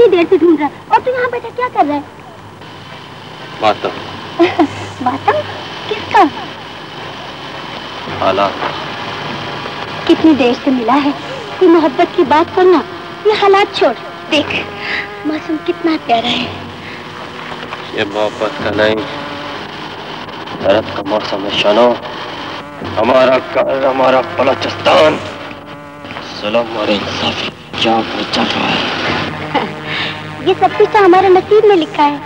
कितनी देर से ढूंढ रहा है और तू यहाँ बैठा क्या कर रहा है? मातम। मातम? किसका? हालात। कितनी देर से मिला है, कोई मोहब्बत की बात करना। ये हालात छोड़, देख मौसम कितना प्यारा है। ये मोहब्बत का नहीं, दर्द का मौसम है शानो। हमारा घर, हमारा बलोचिस्तान जुल्म और इंसाफी जाग में चल रहा है। ये सब कुछ तो हमारे नसीब में लिखा है।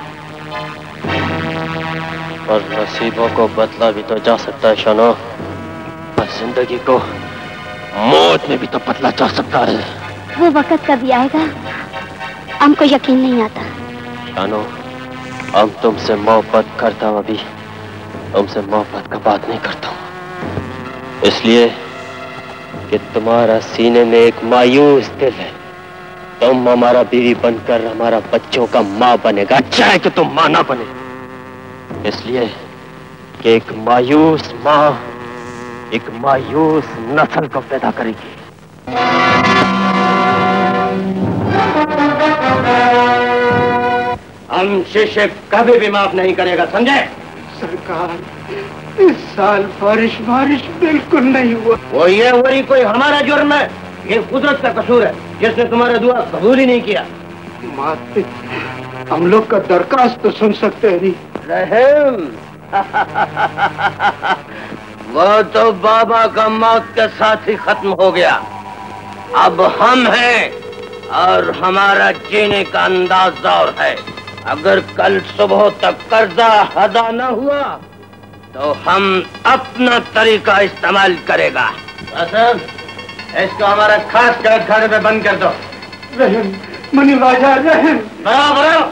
और नसीबों को बदला भी तो जा सकता है शानो, और जिंदगी को मौत में भी तो बदला जा सकता है। वो वक्त कभी आएगा, हमको यकीन नहीं आता। शानो, हम तुमसे मोहब्बत करता हूँ, अभी तुमसे मोहब्बत का बात नहीं करता हूँ, इसलिए कि तुम्हारा सीने में एक मायूस दिल है। तुम हमारा बीवी बनकर हमारा बच्चों का माँ बनेगा, चाहे कि तुम माँ ना बने, इसलिए कि एक मायूस माँ एक मायूस नस्ल को पैदा करेगी। हम शीशे कभी भी माफ नहीं करेगा, समझे? सरकार, इस साल बारिश बिल्कुल नहीं हुआ। वो ये वही कोई हमारा जुर्म है, ये कुदरत का कसूर है जिसने तुम्हारा दुआ कबूल ही नहीं किया। माते, हम लोग का दरखास्त तो सुन सकते हैं नहीं। रहम वो तो बाबा का मौत के साथ ही खत्म हो गया। अब हम हैं और हमारा जीने का अंदाज और है। अगर कल सुबह तक कर्जा अदा न हुआ तो हम अपना तरीका इस्तेमाल करेगा। इसको हमारा खास कैद खाने में बंद कर दो। रहम, मनी राजा रहम। बराबर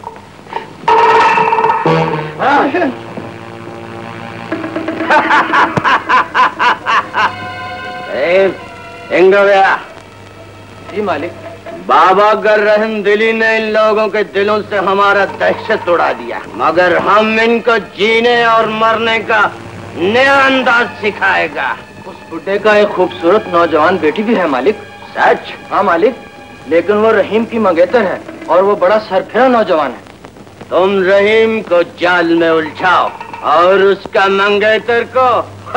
जी मालिक। बाबा गर रहम दिली ने इन लोगों के दिलों से हमारा दहशत उड़ा दिया, मगर हम इनको जीने और मरने का नया अंदाज सिखाएगा। उस बुड्ढे का एक खूबसूरत नौजवान बेटी भी है मालिक। सच? हाँ मालिक, लेकिन वो रहीम की मंगेतर है और वो बड़ा सरफिरा नौजवान है। तुम रहीम को जाल में उलझाओ और उसका मंगेतर को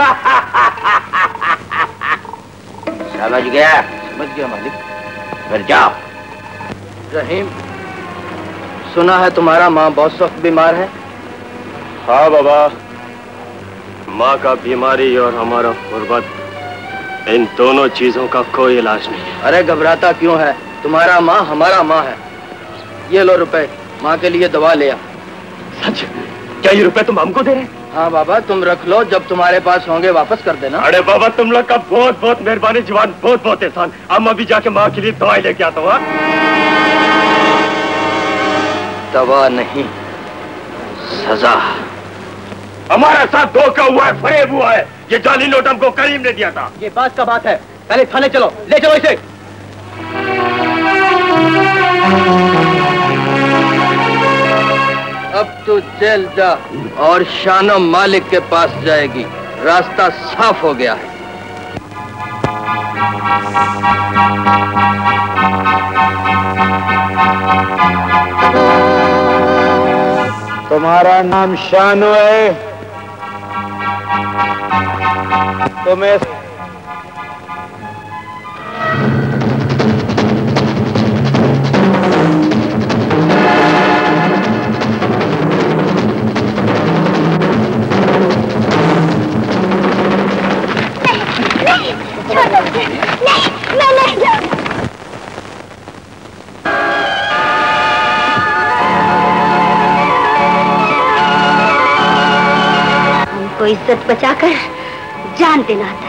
समझ गया? समझ गया मालिक। फिर जाओ। रहीम, सुना है तुम्हारा माँ बहुत सख्त बीमार है। हाँ बाबा, माँ का बीमारी और हमारा गुर्बत, इन दोनों चीजों का कोई इलाज नहीं है। अरे घबराता क्यों है, तुम्हारा माँ हमारा माँ है। ये लो रुपए, माँ के लिए दवा ले आ। सच? क्या ये रुपए तुम हमको दे रहे? हाँ बाबा, तुम रख लो, जब तुम्हारे पास होंगे वापस कर देना। अरे बाबा, तुम लोग का बहुत बहुत मेहरबानी, जीवान बहुत बहुत एहसान। अब मैं अभी जाके माँ के लिए दवाई लेके आता हूँ। दवा नहीं, सजा। हमारा साथ धोखा हुआ है, फरेब हुआ है। ये जाली नोट हमको करीम ने दिया था। ये बात का बात है, पहले थाने चलो, ले चलो इसे। अब तू जेल जा और शानो मालिक के पास जाएगी। रास्ता साफ हो गया है। तुम्हारा नाम शानो है? तुम्हें हमको इज्जत बचाकर जान देना आता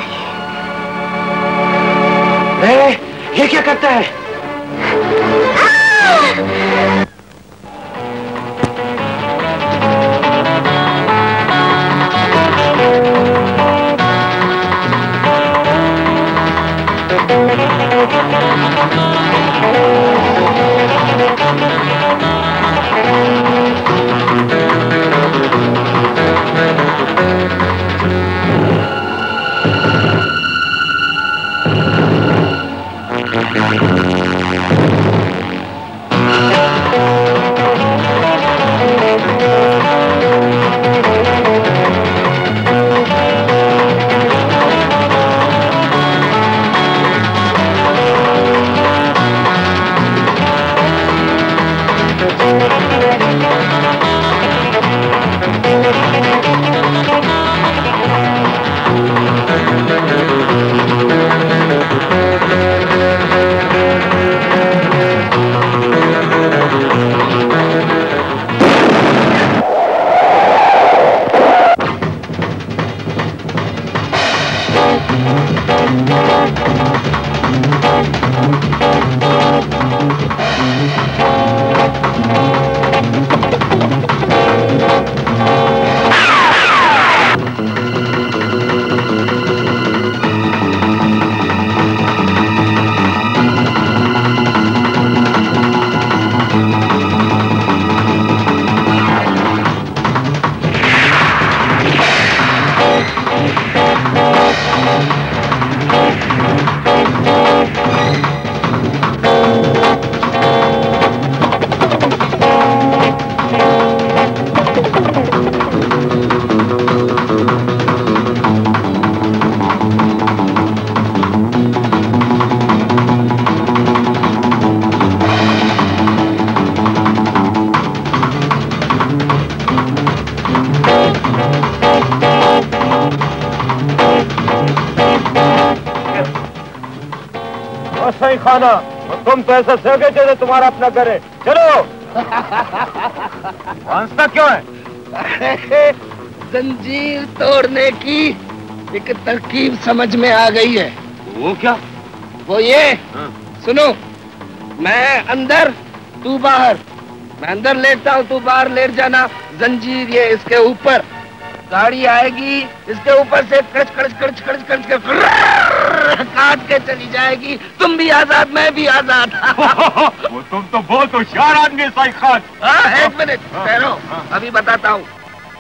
है। ये क्या करता है? सही खाना, तुम तो ऐसा सगे जैसे तुम्हारा अपना घर है। चलो। हंसता क्यों है? जंजीर तोड़ने की एक तरकीब समझ में आ गई है। वो क्या? वो ये, सुनो, मैं अंदर तू बाहर, मैं अंदर लेटता हूँ तू बाहर लेट जाना। जंजीर ये इसके ऊपर, गाड़ी आएगी इसके ऊपर से कड़च कड़च कड़च कड़च कड़च के काट के चली जाएगी। तुम भी आजाद, मैं भी आजाद। वो तुम तो बहुत होशियार आदमी है साई खान। एक मिनट ठहरो, अभी बताता हूँ।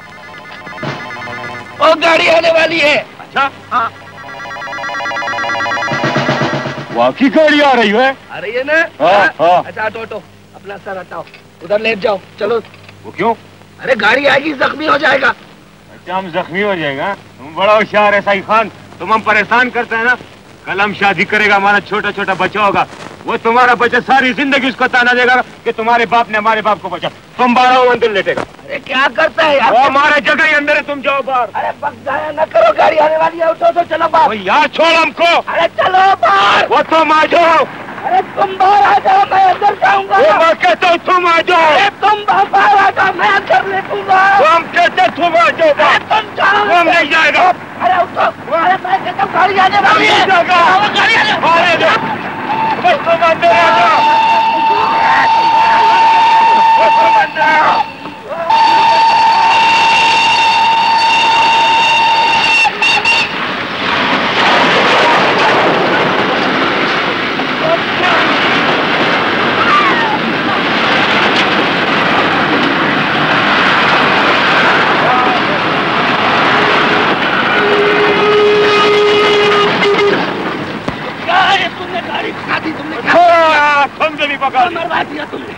वो गाड़ी आने वाली है। अच्छा, हाँ, वाकई गाड़ी आ रही है। आ रही है ना? हाँ। अच्छा हटो हटो, अपना सर हटाओ, उधर लेट जाओ। चलो। वो क्यों? अरे गाड़ी आएगी, जख्मी हो जाएगा। अच्छा, हम जख्मी हो जाएगा? तुम बड़ा होशियार है साई खान। तुम हम परेशान करते हैं ना। कल हम शादी करेगा, हमारा छोटा छोटा बच्चा होगा, वो तुम्हारा बच्चा सारी जिंदगी उसको ताना देगा कि तुम्हारे बाप ने हमारे बाप को बचा। तुम 12 मंजिल लेटेगा। अरे क्या करता है यार? वो हमारे जगह ही अंदर है, तुम जाओ बाहर। अरे बक जाया न करो, गाड़ी आने वाली है। उठो तो चलो बाहर। यार छोड़ हमको। अरे चलो बाहर। वो तुम आ जाओ। अरे तुम बाहर आ जाओ, मैं अंदर जाऊंगा। मैं कहता हूँ तुम आ जाओ। अरे तुम बाहर आ जाओ, मैं अंदर लेटूंगा। हम कहते तुम आ जाओ। तुम जाओ। तुम नहीं जाएगा। अरे उठो। अरे मैं कहता हूँ गाड़ी आने वाली है। गाड़ी आने वाली है। बस तुम अंदर आ जाओ। बस तुम अंदर आओ। मरवा दिया तुमने।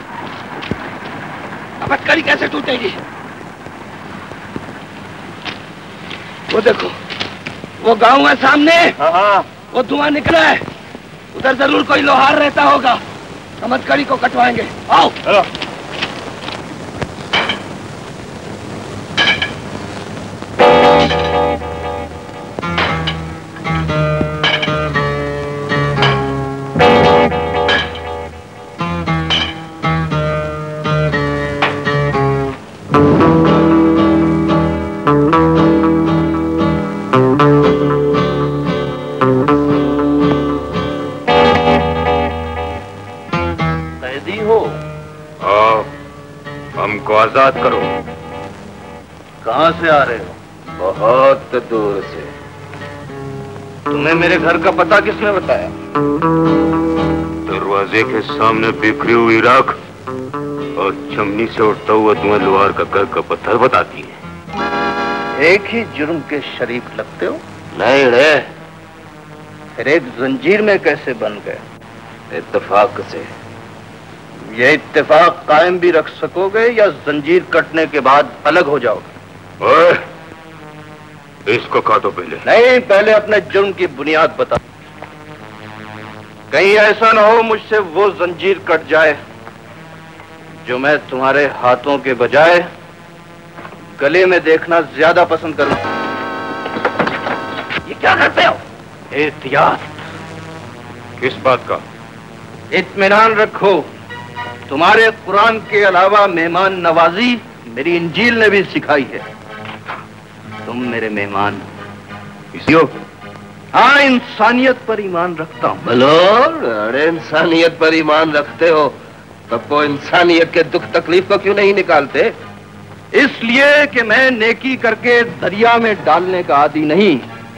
अब कड़ी कैसे टूटेगी? वो देखो, वो गांव है सामने। हाँ। वो धुआं निकला है, उधर जरूर कोई लोहार रहता होगा। हम कड़ी को कटवाएंगे। आओ। चलो। आजाद करो। कहाँ से आ रहे हो? बहुत दूर से। तुम्हें मेरे घर का पता किसने बताया? दरवाजे के सामने बिखरी हुई राख और चमनी से उठता हुआ धुआं लोहार का घर का पत्थर बताती है। एक ही जुर्म के शरीक लगते हो? नहीं रे। फिर एक जंजीर में कैसे बन गए? इत्तेफाक से। ये इत्तेफाक कायम भी रख सकोगे या जंजीर कटने के बाद अलग हो जाओगे? ओए, इसको काटो पहले। नहीं, पहले अपने जुर्म की बुनियाद बता। कहीं ऐसा ना हो मुझसे वो जंजीर कट जाए जो मैं तुम्हारे हाथों के बजाय गले में देखना ज्यादा पसंद करूं। ये क्या करते हो? एहतियात। किस बात का? इत्मीनान रखो, तुम्हारे कुरान के अलावा मेहमान नवाजी मेरी इंजील ने भी सिखाई है। तुम मेरे मेहमान इसलिए हाँ, इंसानियत पर ईमान रखता हूँ। बोलो, अरे इंसानियत पर ईमान रखते हो तब वो इंसानियत के दुख तकलीफ को क्यों नहीं निकालते? इसलिए कि मैं नेकी करके दरिया में डालने का आदी नहीं,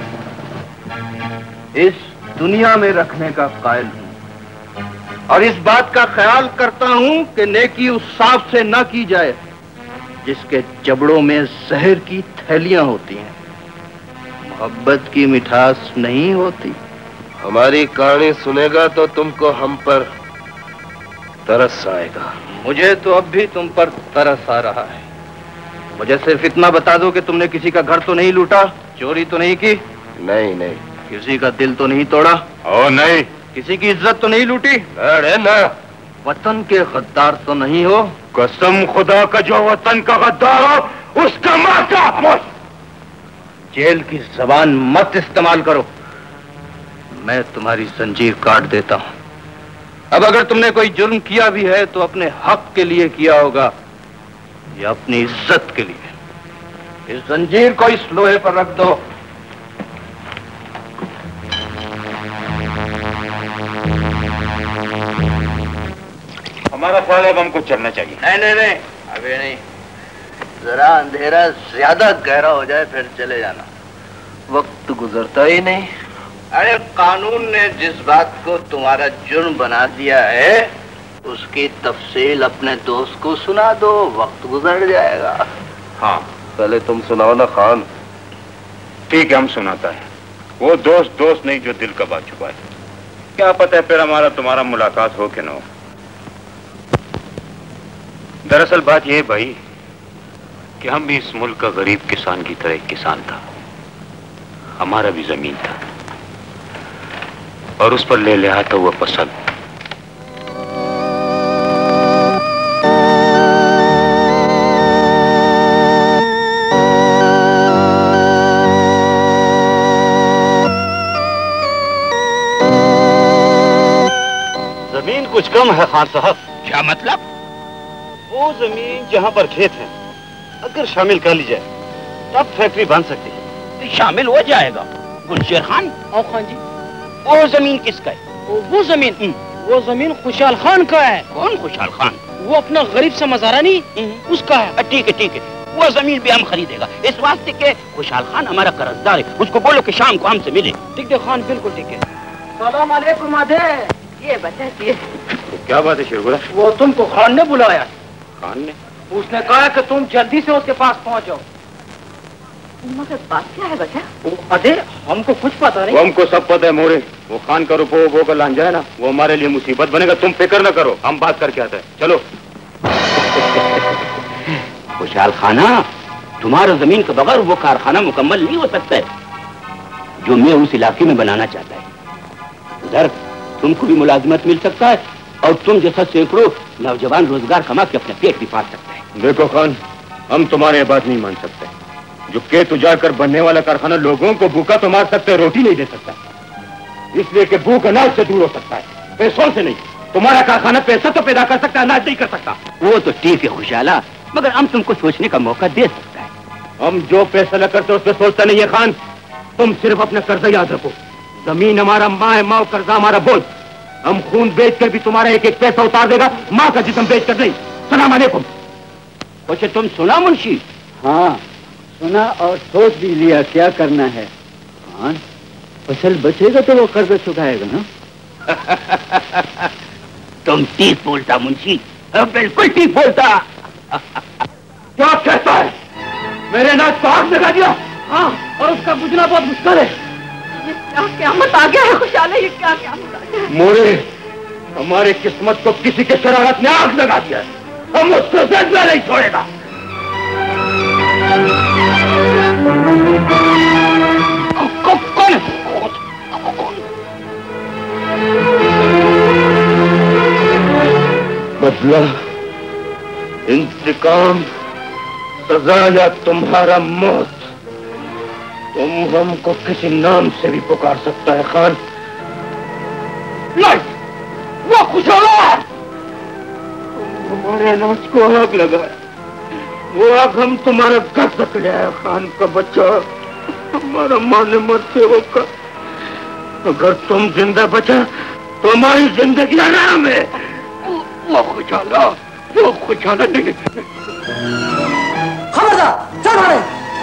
इस दुनिया में रखने का कायल हूँ। और इस बात का ख्याल करता हूँ कि नेकी उस सांप से न की जाए जिसके जबड़ों में जहर की थैलियां होती हैं। मोहब्बत की मिठास नहीं होती। हमारी कहानी सुनेगा तो तुमको हम पर तरस आएगा। मुझे तो अब भी तुम पर तरस आ रहा है। मुझे सिर्फ इतना बता दो कि तुमने किसी का घर तो नहीं लूटा, चोरी तो नहीं की? नहीं नहीं। किसी का दिल तो नहीं तोड़ा? ओ नहीं। किसी की इज्जत तो नहीं लूटी? अरे ना। वतन के गद्दार तो नहीं हो? कसम खुदा का जो वतन का गद्दार हो उसका माता। जेल की जबान मत इस्तेमाल करो, मैं तुम्हारी जंजीर काट देता हूं। अब अगर तुमने कोई जुर्म किया भी है तो अपने हक के लिए किया होगा या अपनी इज्जत के लिए। इस जंजीर को इस लोहे पर रख दो। हमारा ख्याल है हमको चलना चाहिए। नहीं नहीं नहीं, अभी नहीं, जरा अंधेरा ज्यादा गहरा हो जाए फिर चले जाना। वक्त गुजरता ही नहीं। अरे कानून ने जिस बात को तुम्हारा जुर्म बना दिया है उसकी तफसील अपने दोस्त को सुना दो, वक्त गुजर जाएगा। हाँ पहले तुम सुनाओ ना खान। ठीक है, हम सुनाता है। वो दोस्त नहीं जो दिल का बात छुपा है। क्या पता है फिर हमारा तुम्हारा मुलाकात हो कि ना हो। दरअसल बात यह है भाई कि हम भी इस मुल्क का गरीब किसान की तरह एक किसान था। हमारा भी जमीन था और उस पर ले लिया था वो फसल। जमीन कुछ कम है खान साहब। क्या मतलब? वो जमीन जहाँ पर खेत है अगर शामिल कर ली जाए तब फैक्ट्री बन सकती है। शामिल हो जाएगा। गुलशेर खान। और खान जी, वो जमीन किसका है? वो जमीन खुशहाल खान का है। कौन खुशहाल खान? वो अपना गरीब सा मजारा नहीं, उसका है। ठीक है ठीक है, वो जमीन भी हम खरीदेगा। इस वास्ते के खुशहाल खान हमारा कर्जदार है, उसको बोलो कि शाम को हमसे मिले। ठीक है खान, बिल्कुल ठीक है। सलाम अलैकुम आधे। ये बताइए, क्या बात है शेरगुला? वो तुमको खान ने बुलाया। खान ने? उसने कहा कि तुम जल्दी से उसके पास पहुंच जाओ। मगर बात क्या है बता? अरे हमको कुछ पता नहीं। वो हमको सब पता है मोरे। वो खान का रुपो वो का लांझा है ना, वो हमारे लिए मुसीबत बनेगा। तुम फिक्र न करो, हम बात करके आते हैं। चलो। खुशहाल खाना, तुम्हारा जमीन के बगैर वो कारखाना मुकम्मल नहीं हो सकता है जो मैं उस इलाके में बनाना चाहता है। उधर तुमको भी मुलाजिमत मिल सकता है और तुम जैसा सैकड़ों नौजवान रोजगार कमा के अपने पेट भी पाल सकते हैं। देखो खान, हम तुम्हारे बात नहीं मान सकते। जो खेत उजाड़ कर बनने वाला कारखाना लोगों को भूखा तो मार सकते, रोटी नहीं दे सकता। इसलिए कि भूख अनाज से दूर हो सकता है, पैसों से नहीं। तुम्हारा कारखाना पैसा तो पैदा कर सकता है, अनाज नहीं कर सकता। वो तो ठीक है खुशहाला, मगर हम तुमको सोचने का मौका दे सकता है। हम जो फैसला करते उस पर सोचता नहीं है खान। तुम सिर्फ अपना कर्जा याद रखो। जमीन हमारा माँ है, माँ कर्जा हमारा बोझ। हम खून बेच कर भी तुम्हारा एक एक पैसा उतार देगा, माँ का जिस्म बेच कर नहीं। सलाम अलैकुम। कुछ तुम सुना मुंशी? हाँ सुना और सोच भी लिया क्या करना है। हाँ, फसल बचेगा तो वो कर्ज चुकाएगा ना। तुम ठीक बोलता मुंशी, बिल्कुल ठीक बोलता। क्या कहता है? मेरे नाक को आग लगा दिया। हाँ, और उसका बुझना बहुत मुश्किल है। ये क्या क़यामत आ गया है खुशहाल, ये क्या क़यामत आ गया है? मोरे, हमारी किस्मत को किसी के शरारत ने आग लगा दिया है। हम उसको जिंदा नहीं छोड़ेगा। कौन? बदला, इंतकाम, सजा या तुम्हारा मौत, तुम हमको किसी नाम से भी पुकार सकता है खान। नहीं, वो खुशहाल हमारे अनाज को आग लगा। वो आग हम तुम्हारा घर तक ले आए। खान का बच्चा, हमारा माँ ने मरते वो अगर तुम जिंदा बचा तो हमारी जिंदगी आराम है। वो खुशाला नहीं। खबरदार, चल मारे।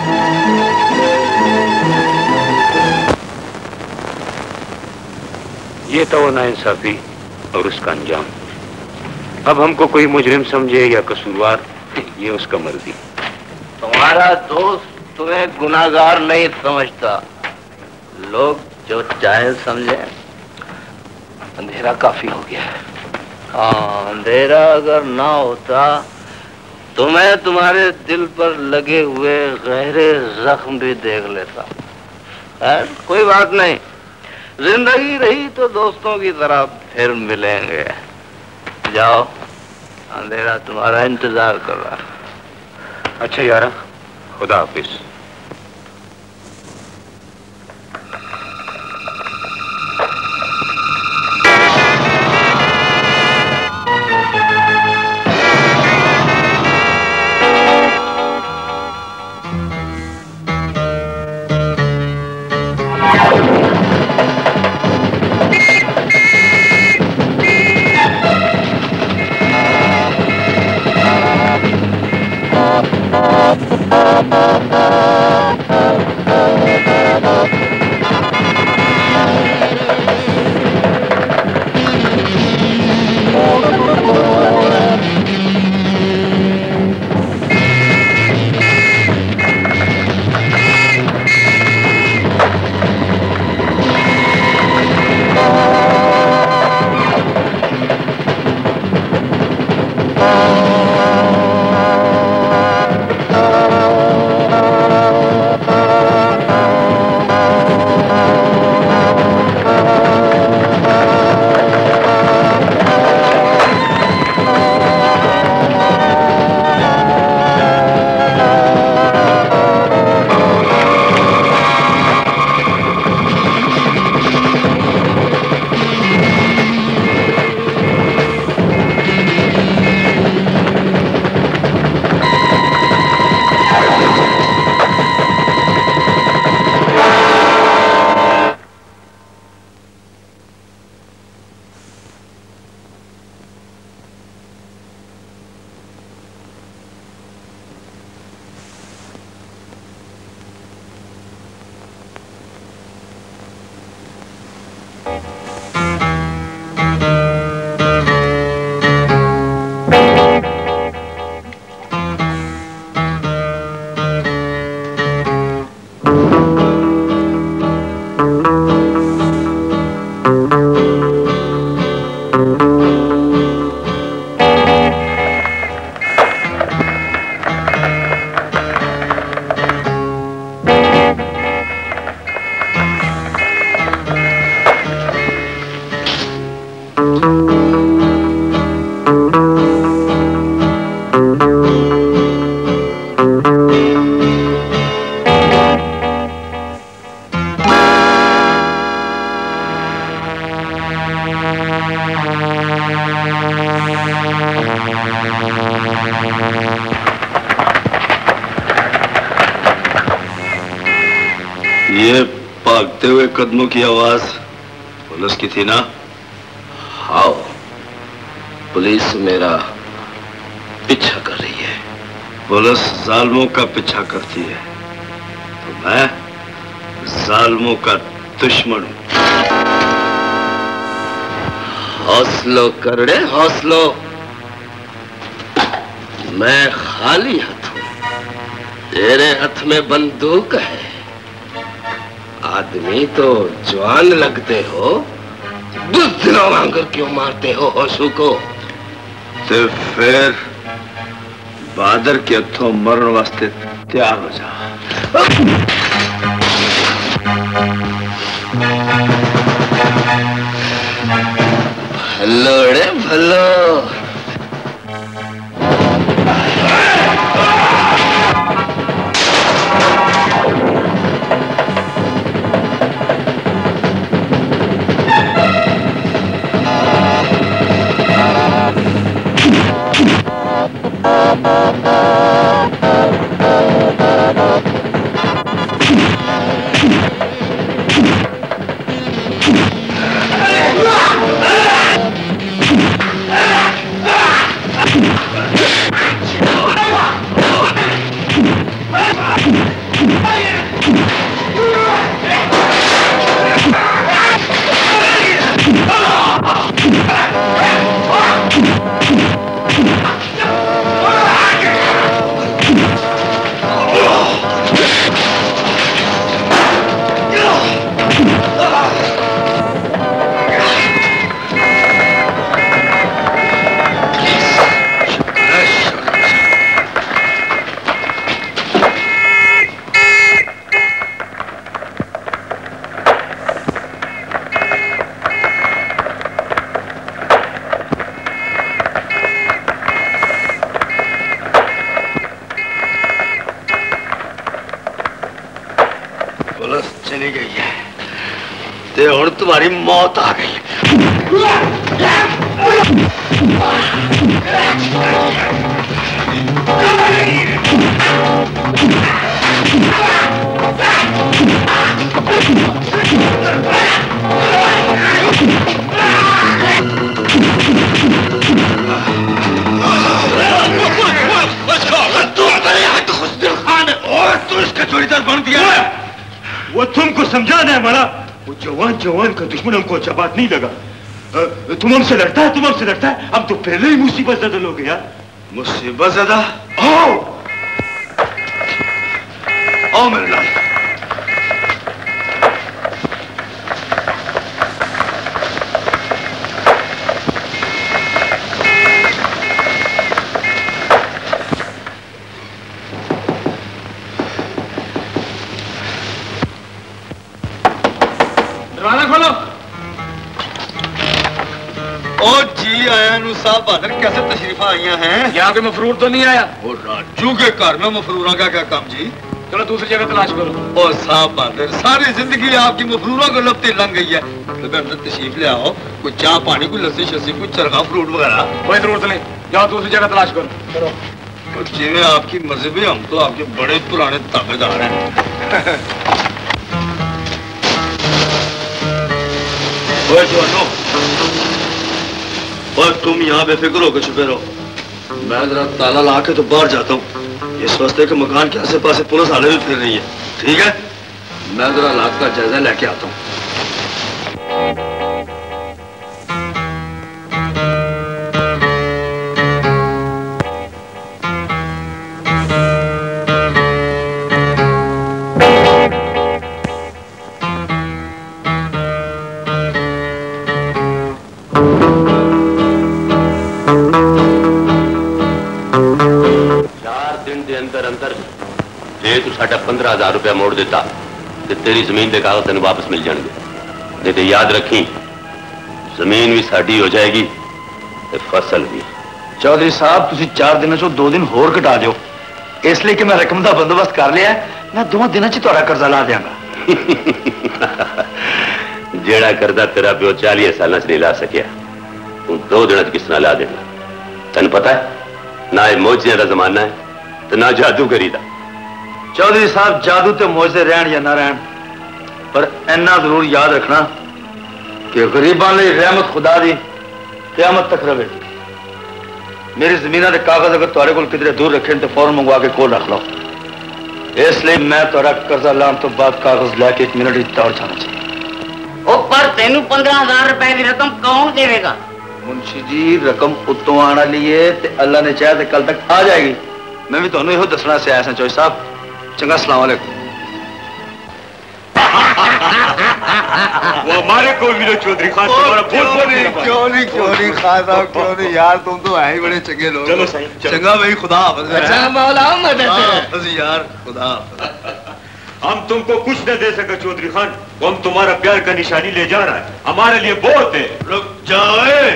ये तो वो नाइंसाफी और उसका अंजाम। अब हमको कोई मुजरिम समझे या कसूरवार, ये उसका मर्जी। तुम्हारा दोस्त तुम्हें गुनाहगार नहीं समझता। लोग जो चाहे समझे। अंधेरा काफी हो गया है। हाँ, अंधेरा अगर ना होता तो मैं तुम्हारे दिल पर लगे हुए गहरे जख्म भी देख लेता। खैर कोई बात नहीं, जिंदगी रही तो दोस्तों की तरह फिर मिलेंगे। जाओ, अंधेरा तुम्हारा इंतजार कर रहा है। अच्छा यारा, खुदा हाफिज। ये भागते हुए कदमों की आवाज पुलिस की थी ना? हाँ, पुलिस मेरा पीछा कर रही है। पुलिस जालिमों का पीछा करती है तो मैं जालिमों का दुश्मन हूं। हौसलो करड़े, हौसलो। मैं खाली हाथ हूं, तेरे हाथ में बंदूक है। आदमी तो जवान लगते हो, बुज़दिलों वांगर क्यों मारते हो होशू को? तो फिर बहादुर के हथों मरण वास्ते तैयार हो जा। भलो रे भलो। चली गई है ते हुण तुम्हारी मौत आ गई है। तू इसका चौकीदार बन दिया है। वो तुमको समझाना है मारा। वो जवान जवान का दुश्मन हमको अच्छा बात नहीं लगा। तुम हमसे लड़ता है, तुम हमसे लड़ता है। अब तो पहले ही मुसीबत ज्यादा लोग यार। मुसीबत ज्यादा? आओ आओ मेरे लाल। दरवाजा खोलो। ओ जी आया नु साहब बहादुर, कैसे तशरीफा आईया हैं? यहाँ कोई मफरूर तो नहीं आया? वो राजू के घर में मफरूरा का क्या काम जी? चलो दूसरी जगह तलाश करो। ओ साहब बहादुर, सारी जिंदगी आपकी मफरूरा को लपते लंघ गई है। तो अंदर तशरीफ ले आओ, कोई चाय पानी, कोई लस्सी शस्सी, कोई चरखा फ्रूट वगैरह। कोई जरूरत नहीं, जाओ दूसरी जगह तलाश करो। तो जिਵੇਂ आपकी मर्जी भी, हम तो आपके बड़े पुराने ताबेदार हैं। ओए जवानो, और तुम यहाँ बेफिक्र होकर छुपे रहो। मैं जरा ताला ला के तो बाहर जाता हूँ। इस वास्ते के मकान के आसे पास पुलिस हाले भी फिर रही है, ठीक है? मैं जरा हालात का जायजा लेके आता हूँ। जे तू साढ़ा 15,000 रुपया मोड़ देता तो तेरी जमीन के कागज तेन वापस मिल जाएंगे। नहीं तो याद रखी, जमीन भी साड़ी हो जाएगी ते फसल भी। चौधरी साहब, तुसी 4 दिन चो 2 दिन होर घटा दियो, इसलिए कि मैं रकम का बंदोबस्त कर लिया। मैं 2 दिन च तुहाडा कर्जा ला देंगा। जेड़ा कर्जा तेरा प्यो 40 साल नहीं ला सकिया, तू 2 दिन किस तरह ला देगा? तेन पता है ना, ये मोजिया का जमाना है तो ना जादूगरी का। चौधरी साहब, जादू ते मोजे रहन या ना रहन, पर इन्ना जरूर याद रखना कि गरीबां लई रहमत खुदा दी क़यामत तक रहे। मेरी जमीन के कागज अगर तुहाडे कोल किधरे दूर रखे तो फौरन मंगवा के कोल रख लो। इसलिए मैं तुहाडा कर्जा लाने तो बाद कागज लैके 1 मिनट ही दौड़ जाना चाहिए। ओ पर तेनू 15,000 रुपए की रकम कौन देगा? मुंशी जी, रकम उत्तों आने लिए ते अल्लाह ने चाहे तो कल तक आ जाएगी। मैं भी तुहानू इहो दसना से आया चौधरी साहब। चंगा, अस्सलाम वालेकुम। वो हमारे को भी चौधरी खान तुम्हारा बहुत बहुत क्यों नहीं खान साहब, क्यों नहीं यार, तुम तो है ही बड़े चंगे लोग। चलो सही, चंगा भाई, खुदा हाफ़िज़। अच्छा मौला हाफ़िज़ यार, खुदा हाफ़िज़। हम तुमको कुछ न दे सके चौधरी खान, हम तुम्हारा प्यार का निशानी ले जा रहा है, हमारे लिए बहुत है। रुक जाए।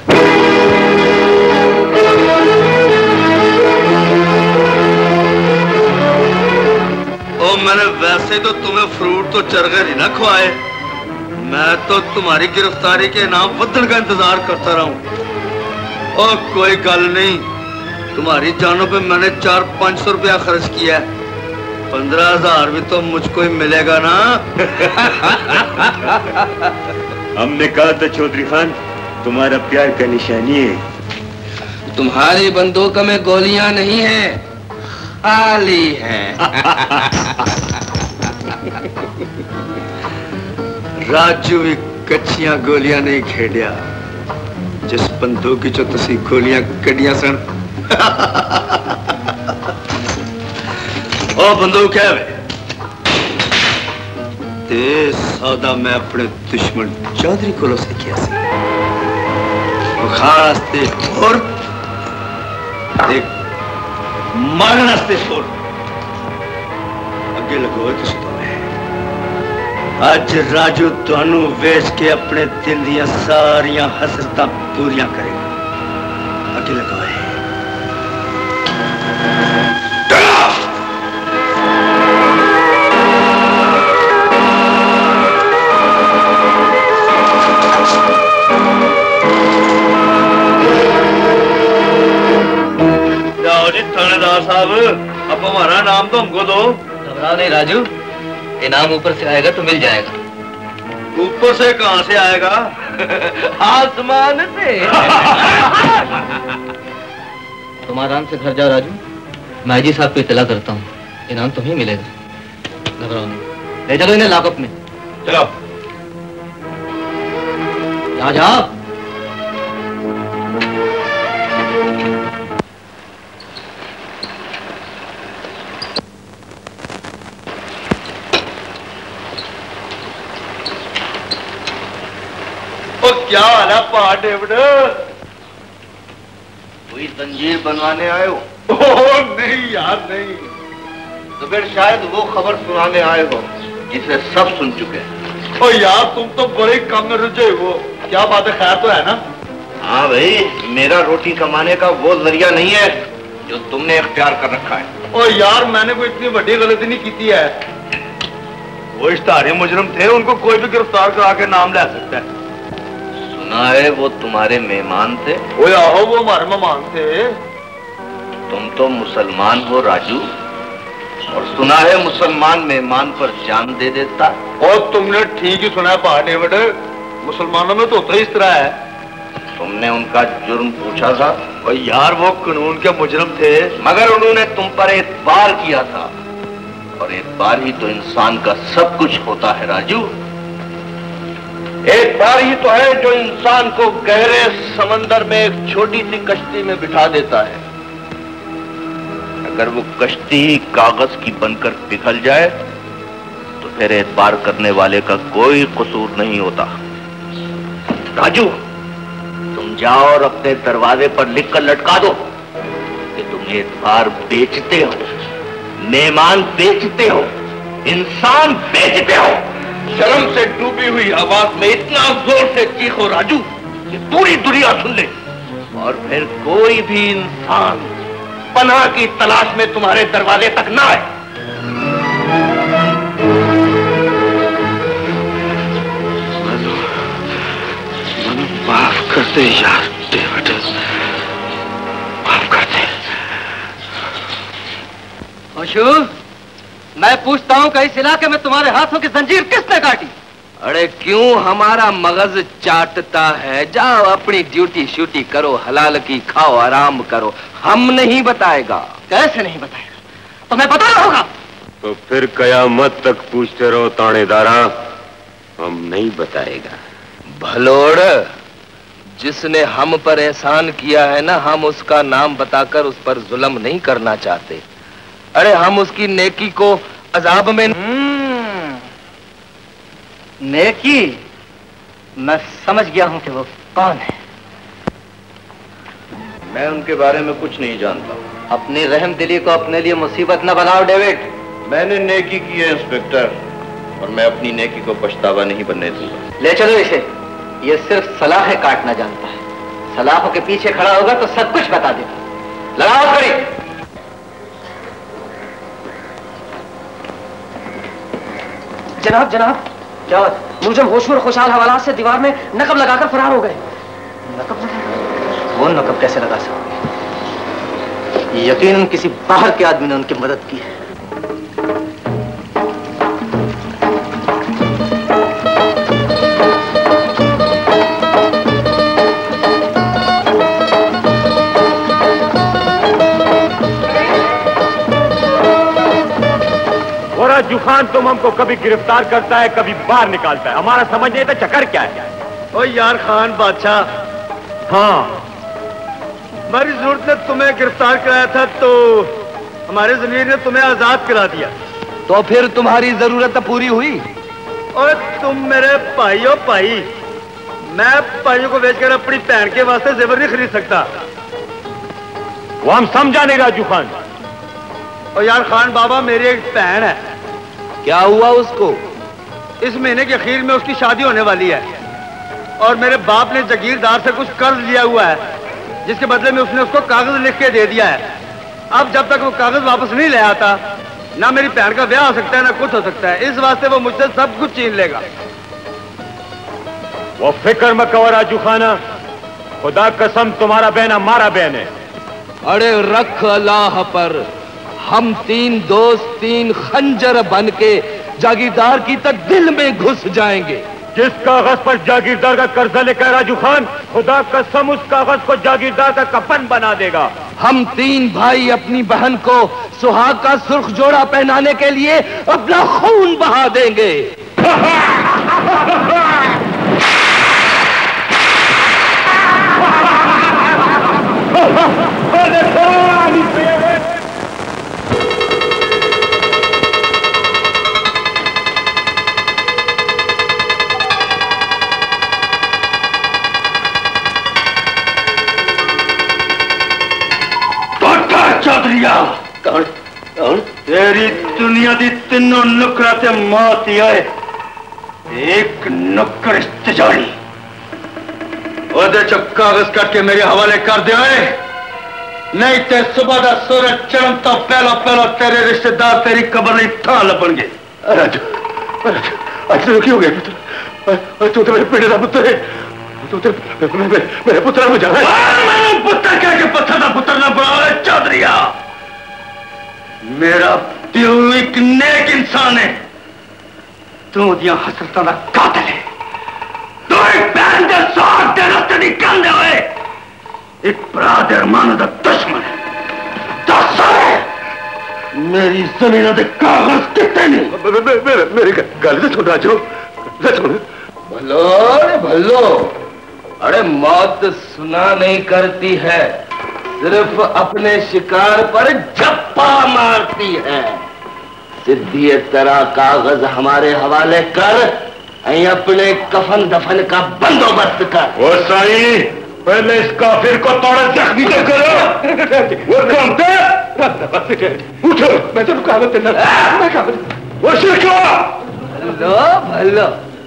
ओ मैंने वैसे तो तुम्हें फ्रूट तो चरगे नहीं ना खुआए, मैं तो तुम्हारी गिरफ्तारी के नाम वतन का इंतजार करता रहूं। ओ कोई गल नहीं, तुम्हारी जानों पे मैंने 400-500 रुपया खर्च किया है, 15,000 भी तो मुझको ही मिलेगा ना। हमने कहा था चौधरी खान, तुम्हारा प्यार का निशानी है। तुम्हारी बंदूक में गोलियां नहीं है, खाली है। राजू भी कच्चियां गोलियां नहीं खेडिया, जिस बंदूक चो तुसी गोलियां कड़ियां सन। ओ बंदूक है वे ते सौदा मैं अपने दुश्मन चौधरी को सीखिया सी। खास ते और मारन छोड़ अगे लगो। अज राजू तुहानू वेच के अपने दिल दियां सारियां हसरतां पूरियां करेगा। अगे लगो। सरदार साहब, अब हमारा नाम तो हमको दो। घबराओ नहीं राजू, इनाम ऊपर से आएगा तो मिल जाएगा। ऊपर से कहां से आएगा? आसमान से। तुम आराम से घर जाओ राजू, मैं जी साहब को इत्तला करता हूँ, इनाम तुम्हें मिलेगा। घबराओ नहीं, ले चलो इन्हें लॉकअप में। चलो जाओ जाओ। क्या हाल है पहाड़ डेविड? कोई जंजीर बनवाने आए हो? ओह नहीं यार नहीं, तो फिर शायद वो खबर सुनाने आए हो जिसे सब सुन चुके हैं। ओ यार तुम तो बड़े काम में रुझे हो, क्या बात है, खैर तो है ना? हाँ भाई, मेरा रोटी कमाने का वो जरिया नहीं है जो तुमने इख्तियार कर रखा है। ओ यार मैंने कोई इतनी बड़ी गलती नहीं की है। वो इश्तारी मुजरिम थे, उनको कोई भी गिरफ्तार करा के नाम ले सकता है। सुना है वो तुम्हारे मेहमान थे? ओए आहो, वो हमारे मेहमान थे। तुम तो मुसलमान हो राजू, और सुना है मुसलमान मेहमान पर जान दे देता। और तुमने ठीक ही सुना है पहाड़ डेविड, मुसलमानों में तो होता ही इस तरह है। तुमने उनका जुर्म पूछा था? और यार वो कानून के मुजरिम थे, मगर उन्होंने तुम पर एतबार किया था, और एतबार ही तो इंसान का सब कुछ होता है राजू। एतबार ही तो है जो इंसान को गहरे समंदर में एक छोटी सी कश्ती में बिठा देता है। अगर वो कश्ती ही कागज की बनकर पिघल जाए तो फिर एतबार करने वाले का कोई कसूर नहीं होता। राजू, तुम जाओ और अपने दरवाजे पर लिखकर लटका दो कि तुम एतबार बेचते हो, मेहमान बेचते हो, इंसान बेचते हो। शर्म से डूबी हुई आवाज में इतना जोर से चीखो राजू कि पूरी दुनिया सुन ले, और फिर कोई भी इंसान पनाह की तलाश में तुम्हारे दरवाजे तक ना आए। माफ कर दे यार डेविड, माफ कर दे। खुशू, मैं पूछता हूँ कि इस इलाके में तुम्हारे हाथों की जंजीर किसने काटी? अरे क्यों हमारा मगज चाटता है? जाओ अपनी ड्यूटी शूटी करो, हलाल की खाओ, आराम करो, हम नहीं बताएगा। कैसे नहीं बताएगा? तुम्हें बताना होगा। तो फिर कयामत तक पूछते रहो तानेदारा, हम नहीं बताएगा। भलोड़, जिसने हम पर एहसान किया है ना, हम उसका नाम बताकर उस पर जुल्म नहीं करना चाहते। अरे हम उसकी नेकी को अजाब में। नेकी? मैं समझ गया हूं कि वो कौन है। मैं उनके बारे में कुछ नहीं जानता। अपनी रहम दिली को अपने लिए मुसीबत न बनाओ डेविड। मैंने नेकी की है इंस्पेक्टर, और मैं अपनी नेकी को पछतावा नहीं बनने दूंगा। ले चलो इसे, ये सिर्फ सलाहें काटना जानता है। सलाहों के पीछे खड़ा होगा तो सब कुछ बता देगा। लगाओ खड़ी। जनाब जनाब, क्या मुझे होशूर खुशहाल हवालात से दीवार में नकब लगाकर फरार हो गए। नकब लगा? वो नकब कैसे लगा सकते? यकीनन किसी बाहर के आदमी ने उनकी मदद की है। राजू खान, तुम हमको कभी गिरफ्तार करता है, कभी बाहर निकालता है, हमारा समझ नहीं था चक्कर क्या है। ओ यार खान बादशाह, हाँ, हमारी जरूरत ने तुम्हें गिरफ्तार कराया था तो हमारे जमीर ने तुम्हें आजाद करा दिया। तो फिर तुम्हारी जरूरत पूरी हुई। और तुम मेरे भाई हो भाई, मैं भाइयों को बेचकर अपनी बहन के वास्ते जेवर नहीं खरीद सकता। वो हम समझा नहीं राजू खान। और यार खान बाबा, मेरी एक बहन है। क्या हुआ उसको? इस महीने के आखिर में उसकी शादी होने वाली है, और मेरे बाप ने जागीरदार से कुछ कर्ज लिया हुआ है, जिसके बदले में उसने उसको कागज लिख के दे दिया है। अब जब तक वो कागज वापस नहीं ले आता, ना मेरी बहन का ब्याह हो सकता है, ना कुछ हो सकता है। इस वास्ते वो मुझसे सब कुछ छीन लेगा। वो फिक्र मत करो राजू खाना, खुदा कसम तुम्हारा बहन हमारा बहन है। अरे रख अल्लाह पर, हम तीन दोस्त तीन खंजर बन के जागीरदार की तक दिल में घुस जाएंगे। जिस कागज पर जागीरदार का कर्जा लेकर राजू खान, खुदा कसम उस कागज को जागीरदार का कफन बना देगा। हम तीन भाई अपनी बहन को सुहाग का सुर्ख जोड़ा पहनाने के लिए अपना खून बहा देंगे। चौधरिया कौन कौन तेरी दुनिया दी तीनों नुकरा ते मौत ही आए, एक नुक्कर इस्तिजारी ओदे चो कागज कट के मेरे हवाले कर दे, नहीं ते सुबह दा सूरज चढ़न तो पहलो पहलो तेरे रिश्तेदार तेरी कब्र नहीं था लबणगे। आज तो क्यों गए पुत्र? तू तो मेरे पेड़े का पुत्र है, तू तो मेरे पुत्र में जाना है। पुत्र कह के पत्थर का पुत्र ना बनाओ चौधरिया। मेरा प्यो एक नेक इंसान है, तू दिया हसरतां दा कातिल है। तू एक बहन दे साथ दे रास्ते निकलने हुए एक बरादर मान दा दुश्मन है। दस मेरी जमीन दे कागज कितने नहीं मेरी गल तो सुन राजू, सुन। भलो भलो, अरे मौत सुना नहीं करती है, सिर्फ अपने शिकार पर झप्पा मारती है। सिद्धि तरह कागज हमारे हवाले कर, अपने कफन दफन का बंदोबस्त कर। वो साईं, पहले इस काफिर को थोड़ा जख्मी तो करो। वो काम उठो, मैं तो कागज देना, मैं कागज वो शिरका। भलो भलो,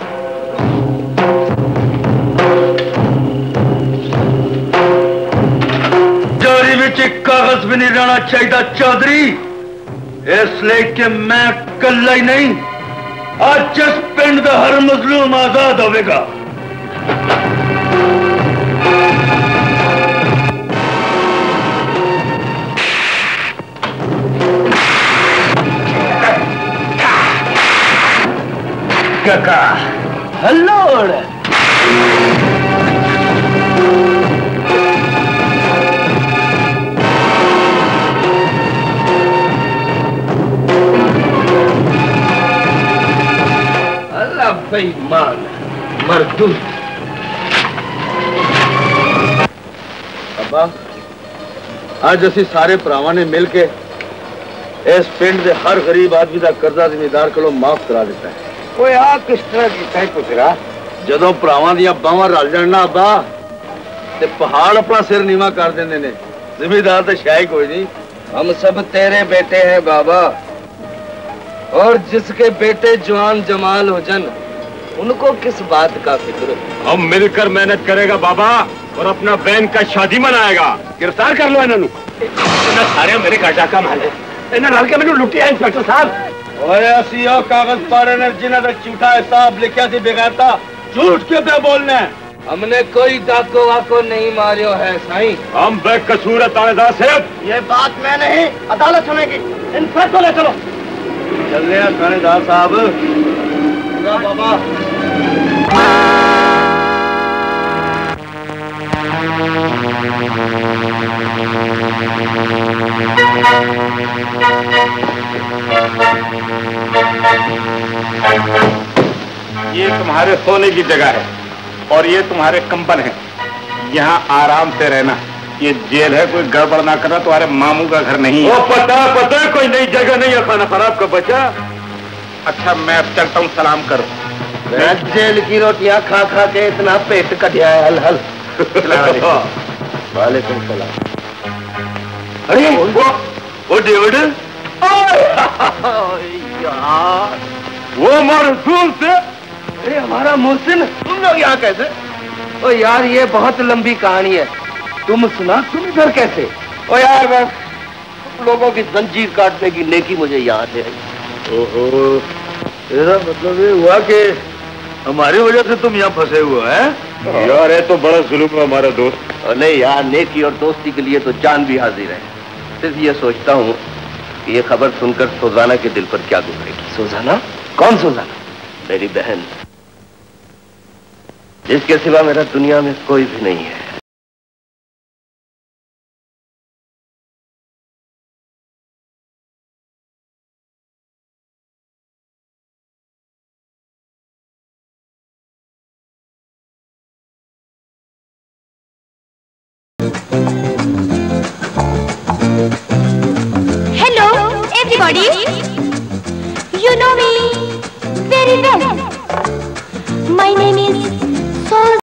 जारी में कागज भी नहीं रहना चाहिए चौधरी, इसलिए कि मैं कल्ला ही नहीं, आज जिस पिंड का हर मजलूम आजाद होगा। काका हल्लोड़ अल्लाह बेईमान मरदूद। अब्बा, आज असी सारे भरावां ने मिल के इस पिंड के हर गरीब आदमी का कर्जा जिमीदार को माफ करा दिता है। कोई आ किस तरह कीता है पुत्रा? जदों भरावां दियां बावां रल जाण ना अब्बा, ते पहाड़ अपना सिर नीवा कर देंदे ने, जिमीदार तो शायद कोई नहीं। हम सब तेरे बेटे हैं बाबा, और जिसके बेटे जवान जमाल हो जन, उनको किस बात का फिक्र? हम मिलकर मेहनत करेगा बाबा, और अपना बहन का शादी मनाएगा। गिरफ्तार कर लो इन्हों, सारे मेरे काटा का माल है, इन्हें रल के मैंने लुटिया इंस्पेक्टर साहब। कागज पारे ने जिन्हें तक झूठा हिसाब लिखा थी बेगारता, झूठ क्यों पे बोलना है? हमने कोई डाको वाको नहीं मारियो है साईं। हम बेकसूर है थानेदार साहब। ये बात मैं नहीं, अदालत सुनेगी। इंस्पेक्टर को ले चलो। चल रहे हैं थानेदार साहब। बाबा ये तुम्हारे सोने की जगह है और ये तुम्हारे कंबल है, यहाँ आराम से रहना। ये जेल है, कोई गड़बड़ ना करना, तुम्हारे मामू का घर नहीं है। पता कोई नई जगह नहीं है, खाना खराब का बचा। अच्छा मैं अब चलता हूँ, सलाम करो। जेल की रोटियां खा खा के इतना पेट कटिया है, हल हल। वालेकुम सलाम। अरे वो डेविड यार, वो मासूम से। अरे हमारा मोहसिन, तुम लोग यहाँ कैसे? ओ यार ये बहुत लंबी कहानी है, तुम सुना, तुम इधर कैसे? ओ यार मैं लोगों की जंजीर काटने की नेकी मुझे याद है। ओहो, मेरा मतलब ये हुआ कि हमारी वजह से तुम यहाँ फंसे हुए हैं। यार है तो बड़ा जुल्म है हमारा दोस्त। नहीं यार, नेकी और दोस्ती के लिए तो जान भी हाजिर है। सिर्फ ये सोचता हूँ कि ये खबर सुनकर सुजाना के दिल पर क्या गुजरेगी। सुजाना? कौन सुजाना? मेरी बहन, जिसके सिवा मेरा दुनिया में कोई भी नहीं है। Hello, everybody. You know me very well. My name is Sol.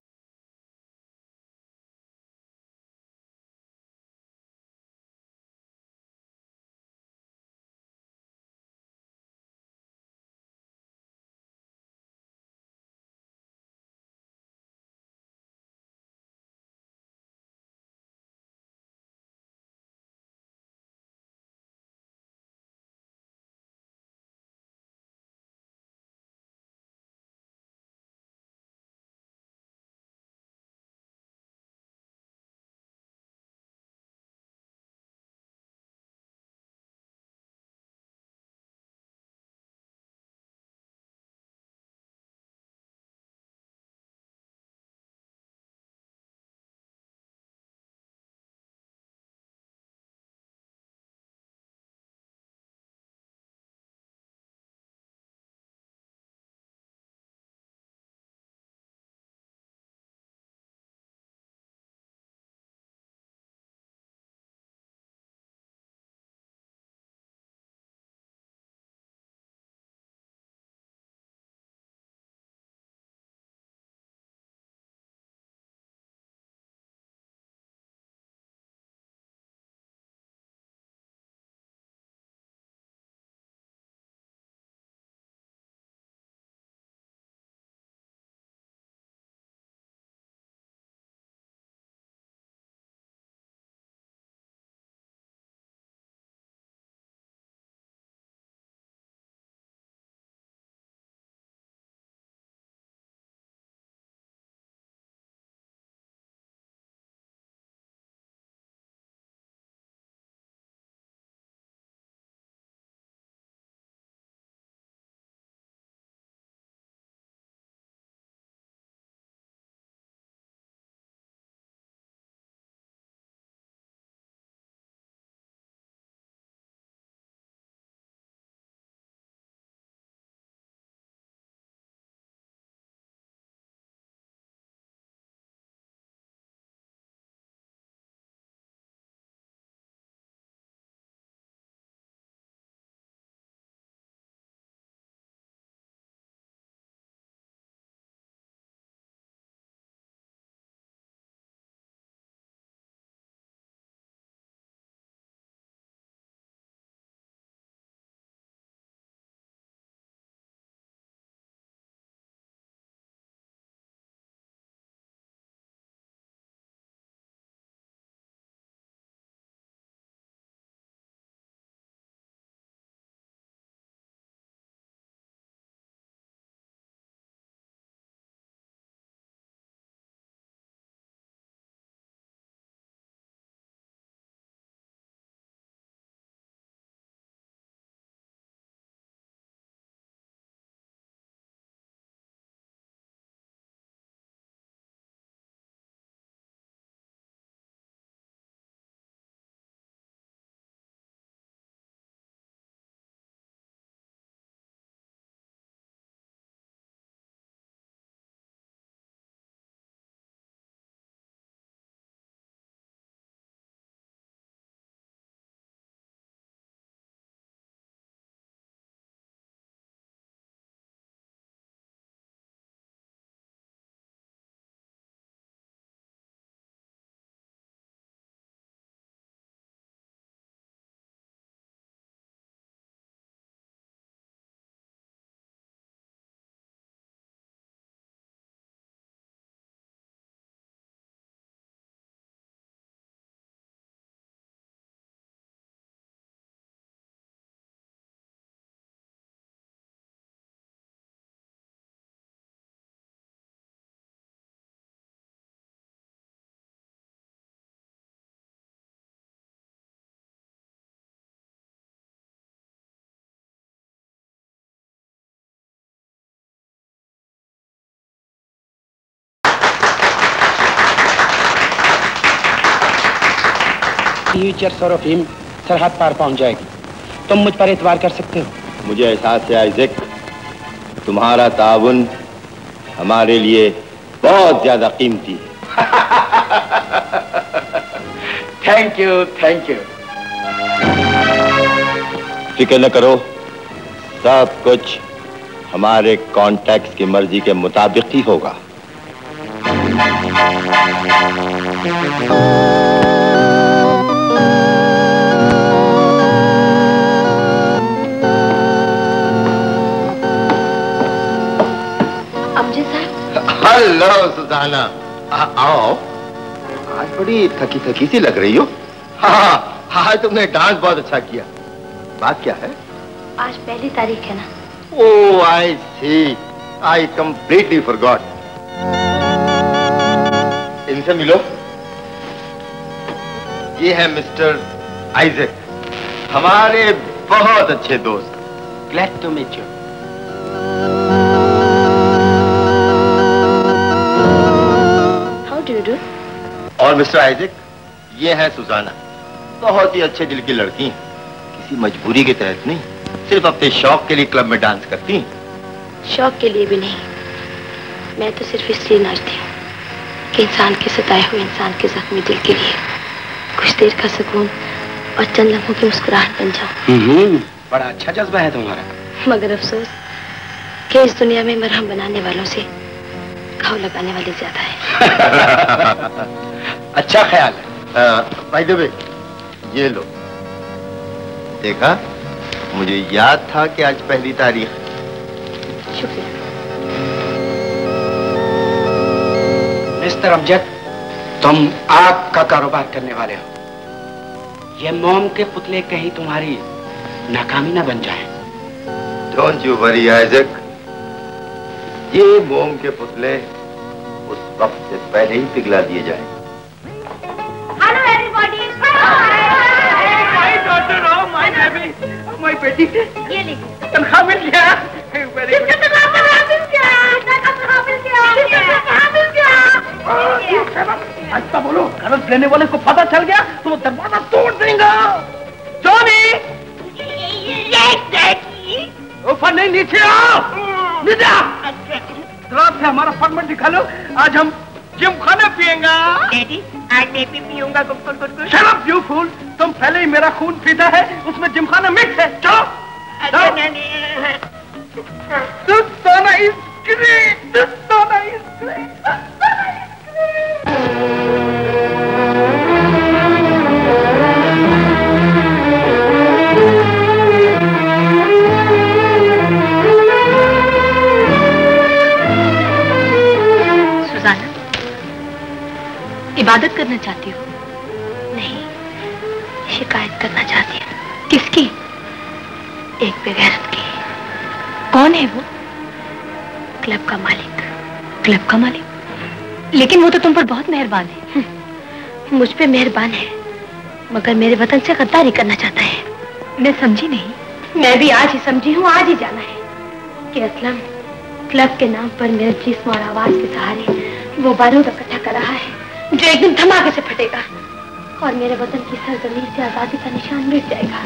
Future और अफीम सरहद पार पहुंच जाएगी। तुम मुझ पर एतबार कर सकते हो। मुझे एहसास है आइज़ेक, तुम्हारा ताउन हमारे लिए बहुत ज्यादा कीमती है। Thank you, thank you. फिक्र न करो, सब कुछ हमारे कॉन्टैक्ट्स की मर्जी के मुताबिक ही होगा। अमजद साहब। हेलो सुजाना, आओ। आज बड़ी थकी थकी सी लग रही हो। हाँ, आज तुमने डांस बहुत अच्छा किया। बात क्या है? आज पहली तारीख है ना। Oh, I see, I completely forgot. इनसे मिलो। ये है मिस्टर आइज़ेक, हमारे बहुत अच्छे दोस्त। Glad to meet you. How do you do? और मिस्टर आइज़ेक, ये है सुजाना, बहुत ही अच्छे दिल की लड़की, किसी मजबूरी के तहत नहीं, सिर्फ अपने शौक के लिए क्लब में डांस करती हैं। शौक के लिए भी नहीं, मैं तो सिर्फ इसलिए नाचती हूँ कि इंसान के सताए हुए इंसान के जख्मी दिल के लिए कुछ देर का सुकून और चंद लम्हों की मुस्कुराहट बन जाऊं। बड़ा अच्छा जज्बा है तुम्हारा। मगर अफसोस कि इस दुनिया में मरहम बनाने वालों से घाव लगाने वाले ज्यादा है। अच्छा ख्याल है। बाय द वे, ये लो। देखा, मुझे याद था कि आज पहली तारीख। शुक्रिया। मिस्टर अमजद, तुम आग का कारोबार करने वाले हो। ये मोम के पुतले कहीं तुम्हारी नाकामी ना बन जाए। डोंट यू वरी आइज़ेक, ये मोम के पुतले उस वक्त से पहले ही पिघला दिए जाए। Hello everybody. My baby, my बेटी। ये लीजिए। तनख्वाह मिल गया। किसका तनख्वाह मिल गया? तनख्वाह मिल गया। अच्छा बोलो, कर्ज लेने वाले को पता चल गया तो वो दरवाजा तोड़ देगा। जॉनी, ऊपर नहीं, नीचे आओ। नीचे रात से हमारा फॉर्मेट दिखा लो। आज हम जिम खाना पिएगा। डैडी, आज मैं भी पीऊंगा गुड़। शराब यू फूल, तुम पहले ही मेरा खून पीता है, उसमें जिम खाना मिक्स है। चलो। दोस्तों इस ग्रेट, दोस्तों इस ग्रेट। सुजाना, इबादत करना चाहती हो? नहीं, शिकायत करना चाहती हूँ। किसकी? एक बेगैरत की। कौन है वो? क्लब का मालिक। क्लब का मालिक? लेकिन वो तो तुम पर बहुत मेहरबान है। मुझ पे मेहरबान है, मगर मेरे वतन से गद्दारी करना चाहता है। मैं समझी नहीं। मैं भी आज ही समझी हूँ। आज ही जाना है कि असलम क्लब के नाम पर मेरे जिस्म और आवाज के सहारे वो बारूद इकट्ठा कर रहा है जो एक दिन धमाके से फटेगा और मेरे वतन की सरजमीन से आजादी का निशान मिट जाएगा।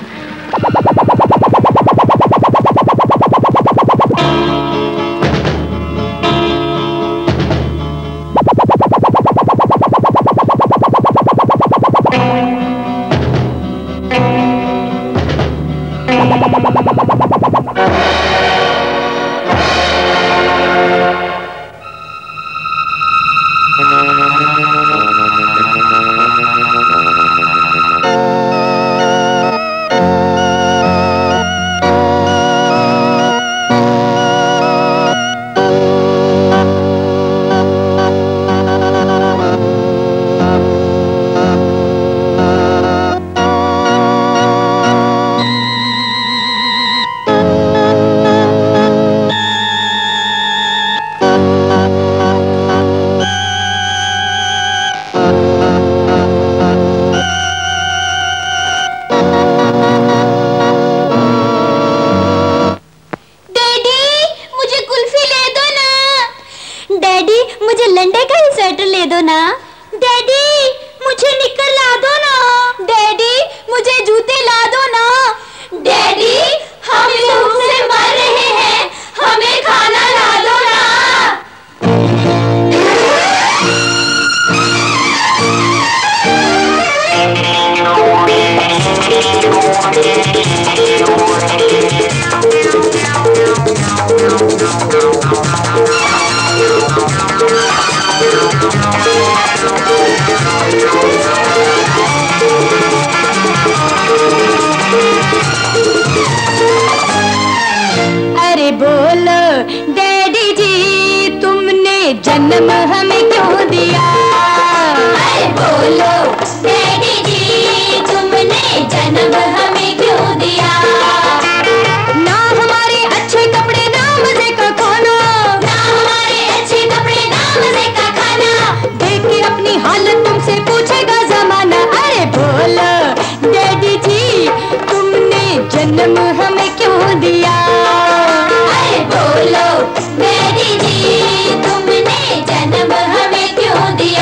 अरे बोलो डैडी जी, तुमने जन्म हमें क्यों दिया? अरे बोलो डैडी जी, तुमने जन्म हमें क्यों दिया? ना हमारे अच्छे कपड़े, ना मजे का खाना, ना हमारे अच्छे कपड़े, ना मजे का खाना, देख के अपनी हालत तुमसे पूछेगा जमाना। अरे बोलो डैडी जी, तुमने जन्म हमें क्यों दिया? अरे बोलो डैडी जी, तुमने जन्म हमें क्यों दिया?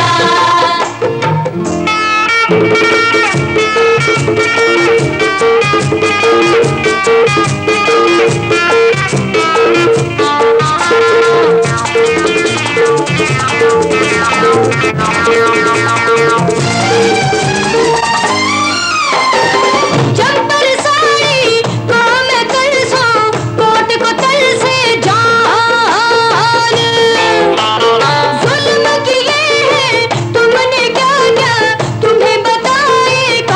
जंपर साड़ी को मैं कर सो, कोट को तल से जान, जुल्म किए हैं तुमने क्या क्या, तुम्हें बताए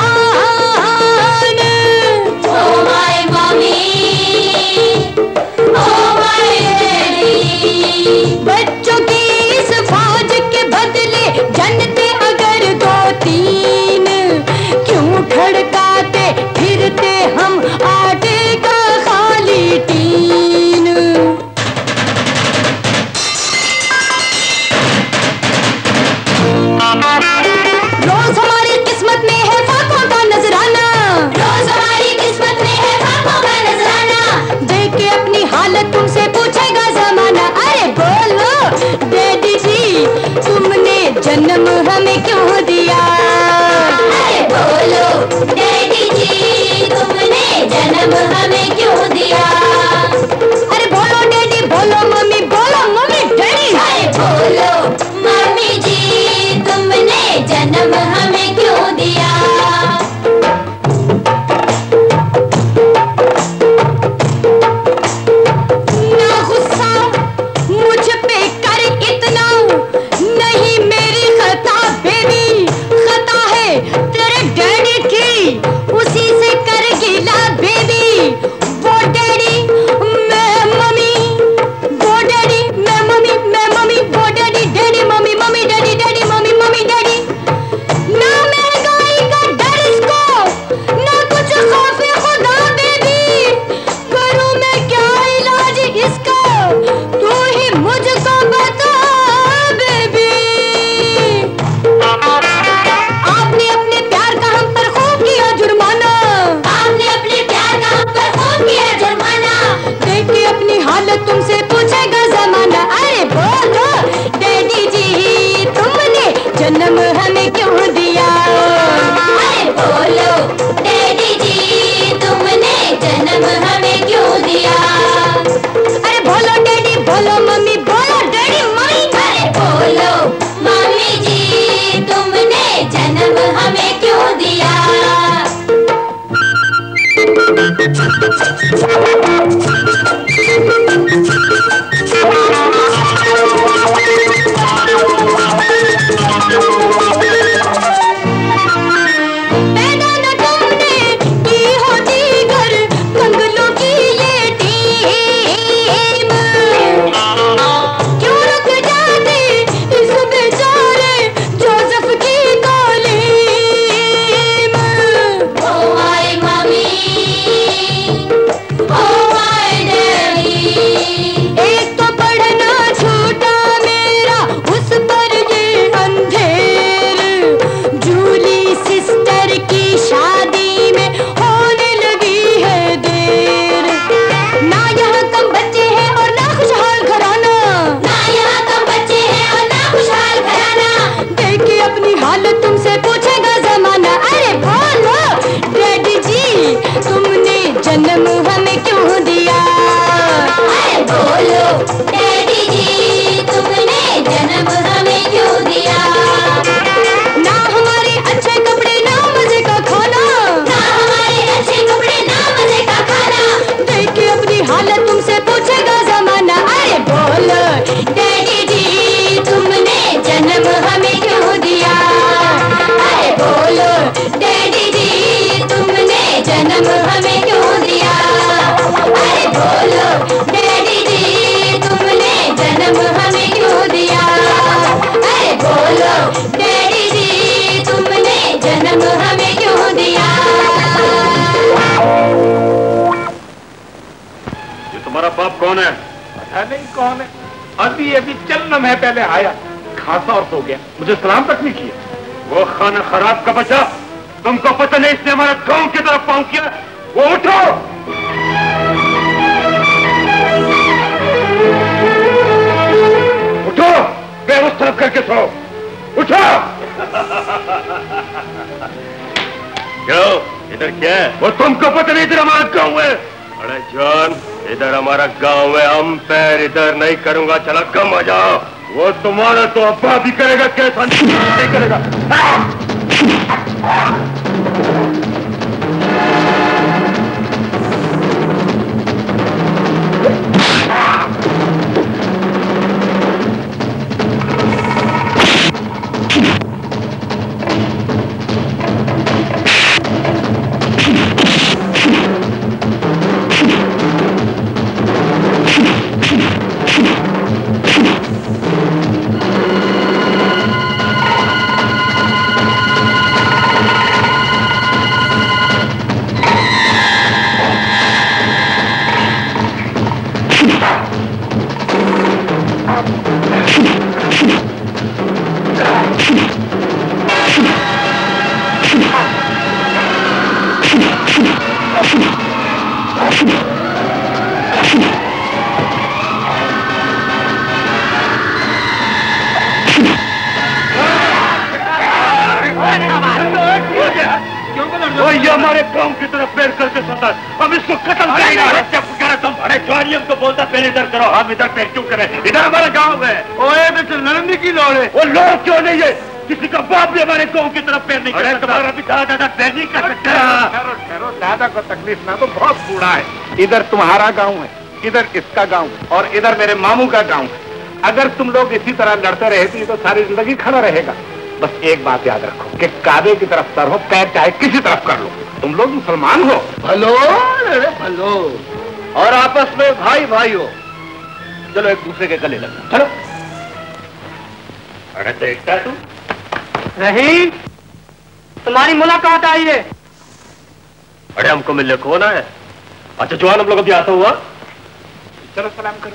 कौन है? पता नहीं कौन है, अभी अभी चंद में पहले आया, खासा और सो गया, मुझे सलाम तक नहीं किया। वो खाना खराब का बच्चा, तुमको पता नहीं इसने हमारे गांव की तरफ पाँव किया। वो उठो, उठो, पैर उस तरफ करके सो, उठो। क्यों, इधर क्या है? वो तुमको पता नहीं इधर हमारा गांव है? अरे जान, इधर हमारा गांव है, हम पैर इधर नहीं करूंगा, चला कम आ जाओ। वो तुम्हारा तो अब्बा भी करेगा, कैसा नहीं करेगा। ये हमारे गांव की तरफ पैर करके सोता है, हम इसको कत्ल करेंगे। तुम बड़े जवानी हमको बोलता पहले इधर करो, हम इधर पैर क्यों करें? इधर हमारा गांव है। ओए बेटे लड़ने की लोड़ है। वो लोड़ क्यों नहीं है? किसी का बाप भी हमारे गांव की तरफ पैर नहीं कर सकता। तुम्हारा भी दादा पैर नहीं कर सकता। ठहरो ठहरो, दादा को तकलीफ ना, तो बहुत बूढ़ा है। इधर तुम्हारा गाँव है, इधर इसका गाँव है, और इधर मेरे मामू का गाँव है। अगर तुम लोग इसी तरह लड़ते रहे तो सारी जिंदगी खड़ा रहेगा। बस एक बात याद रखो कि काबे की तरफ सर हो, पैर चाहे किसी तरफ कर लो, तुम लोग मुसलमान हो। भलो, अरे भलो, और आपस में भाई भाई हो। चलो एक दूसरे के गले लगो, चलो। अरे देखता है तू? नहीं, तुम्हारी मुलाकात आई है। अरे हमको मिलने कौन है? अच्छा जवान, हम लोग अभी आता हुआ। चलो सलाम करो।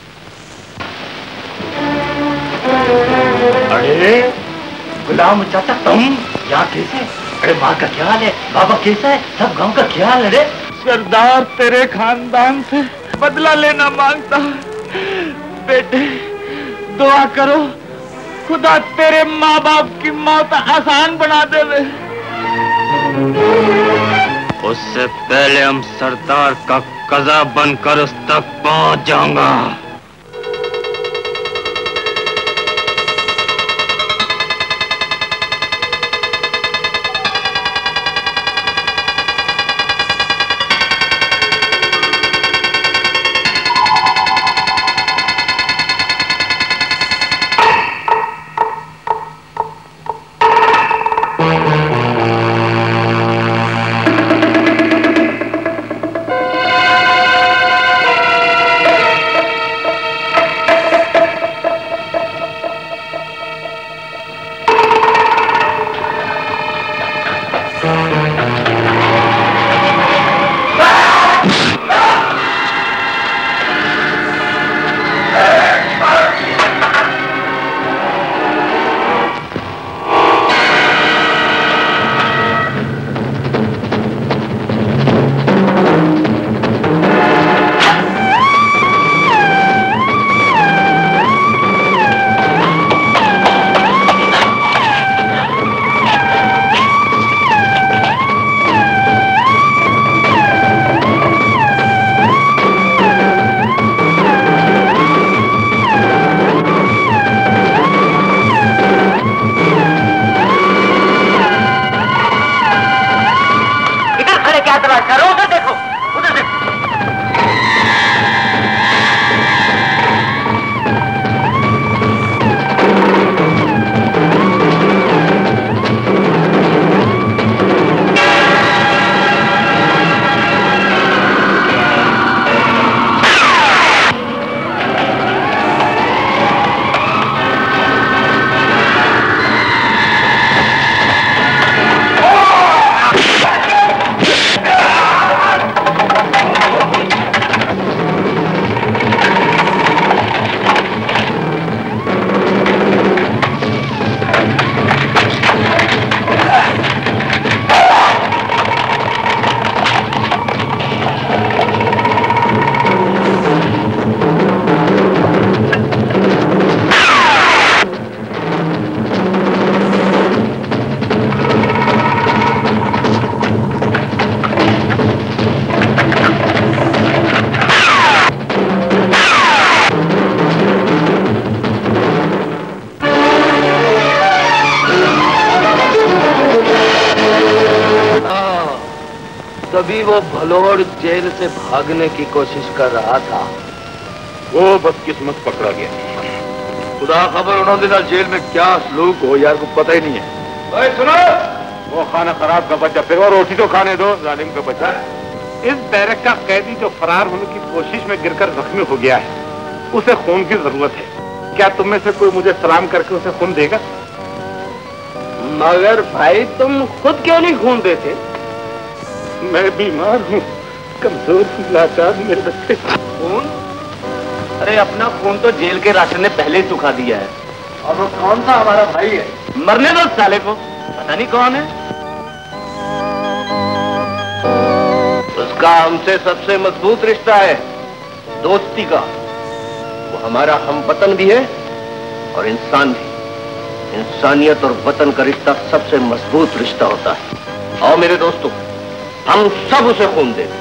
अरे गुलाम चाचा, तुम यहाँ कैसे? अरे माँ का क्या हाल है? बाबा कैसा है? सब गांव का क्या हाल है? रे सरदार तेरे खानदान से बदला लेना मांगता बेटे, दुआ करो खुदा तेरे माँ बाप की मौत आसान बना देवे। उससे पहले हम सरदार का कज़ा बनकर उस तक पहुंच जाऊंगा। तभी वो भलोड़ जेल से भागने की कोशिश कर रहा था। वो बदकिस्मत पकड़ा गया। खुदा खबर उन्होंने दिना जेल में क्या सलूक हो यार, को पता ही नहीं है। भाई सुनो, वो खाना खराब का बच्चा, फिर वो रोटी तो खाने दो, जालिम का बच्चा। इस बैरक का कैदी जो फरार होने की कोशिश में गिरकर जख्मी हो गया है, उसे खून की जरूरत है। क्या तुम में से कोई मुझे सलाम करके उसे खून देगा? मगर भाई तुम खुद क्यों नहीं खून देते? मैं बीमार हूँ, कमजोर हूँ, लाचार मेरे बच्चे। खून? अरे अपना खून तो जेल के राशन ने पहले ही सुखा दिया है। और वो कौन सा हमारा भाई है? मरने दो साले को, पता नहीं कौन है। उसका हमसे सबसे मजबूत रिश्ता है, दोस्ती का। वो हमारा हमवतन भी है और इंसान भी। इंसानियत और वतन का रिश्ता सबसे मजबूत रिश्ता होता है। आओ मेरे दोस्तों, हम सब उसे खून दें।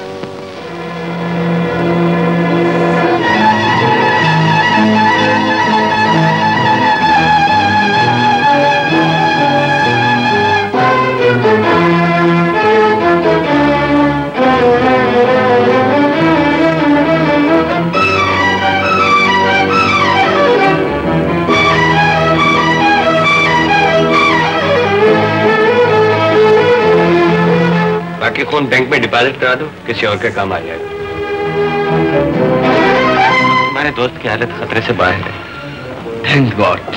बाकी खून बैंक में डिपॉजिट करा दो, किसी और के काम आ जाएगा। हमारे दोस्त की हालत खतरे से बाहर है। Thank God.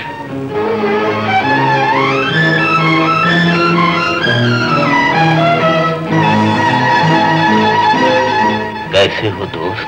कैसे हो दोस्त?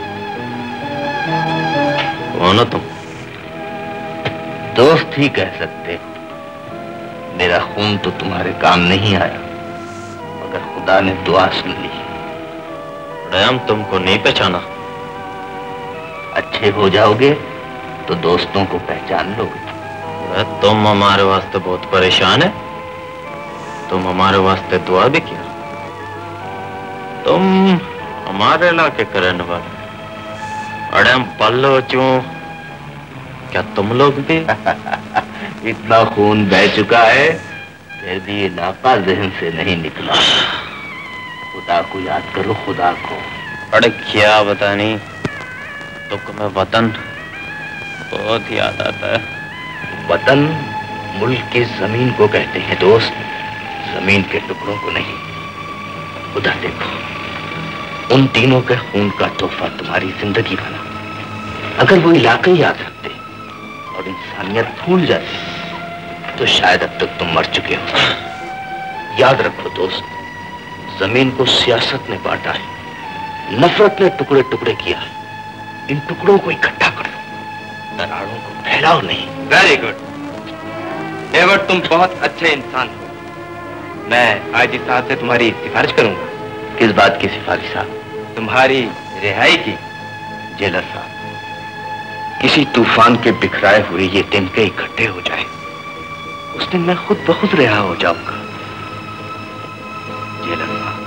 कौन हो तुम? दोस्त ही कह सकते हो। मेरा खून तो तुम्हारे काम नहीं आया, मगर खुदा ने दुआ सुन ली। रयाम तुमको नहीं पहचाना। अच्छे हो जाओगे तो दोस्तों को पहचान लोगे। तुम हमारे वास्ते बहुत परेशान है, तुम हमारे वास्ते दुआ भी किया। तुम हमारे इलाके के रहने वाले। अरे हम पल्लो चूं, क्या तुम लोग भी? इतना खून बह चुका है, फिर भी ये नापा जहन से नहीं निकला। खुदा को याद करो, खुदा को। अरे क्या बता नहीं, तो तुम्हें वतन बहुत याद आता है। वतन मुल्क की जमीन को कहते हैं दोस्त, जमीन के टुकड़ों को नहीं। खुदा देखो, उन तीनों के खून का तोहफा तुम्हारी जिंदगी बना। अगर वो इलाके याद रखते और इंसानियत भूल जाते तो शायद अब तक तुम मर चुके हो। याद रखो दोस्त, जमीन को सियासत ने बांटा है, नफरत ने टुकड़े टुकड़े किया है। इन टुकड़ों को इकट्ठा करो, दरारों को फैलाओ नहीं। वेरी गुड डेविड, तुम बहुत अच्छे इंसान हो। मैं आईजी साहब से तुम्हारी सिफारिश करूंगा। किस बात की सिफारिश साहब? तुम्हारी रिहाई की। जेलर साहब, किसी तूफान के बिखराए हुए ये तिनके इकट्ठे हो जाए, उस दिन मैं खुद ब खुद रिहा हो जाऊंगा। जेलर साहब,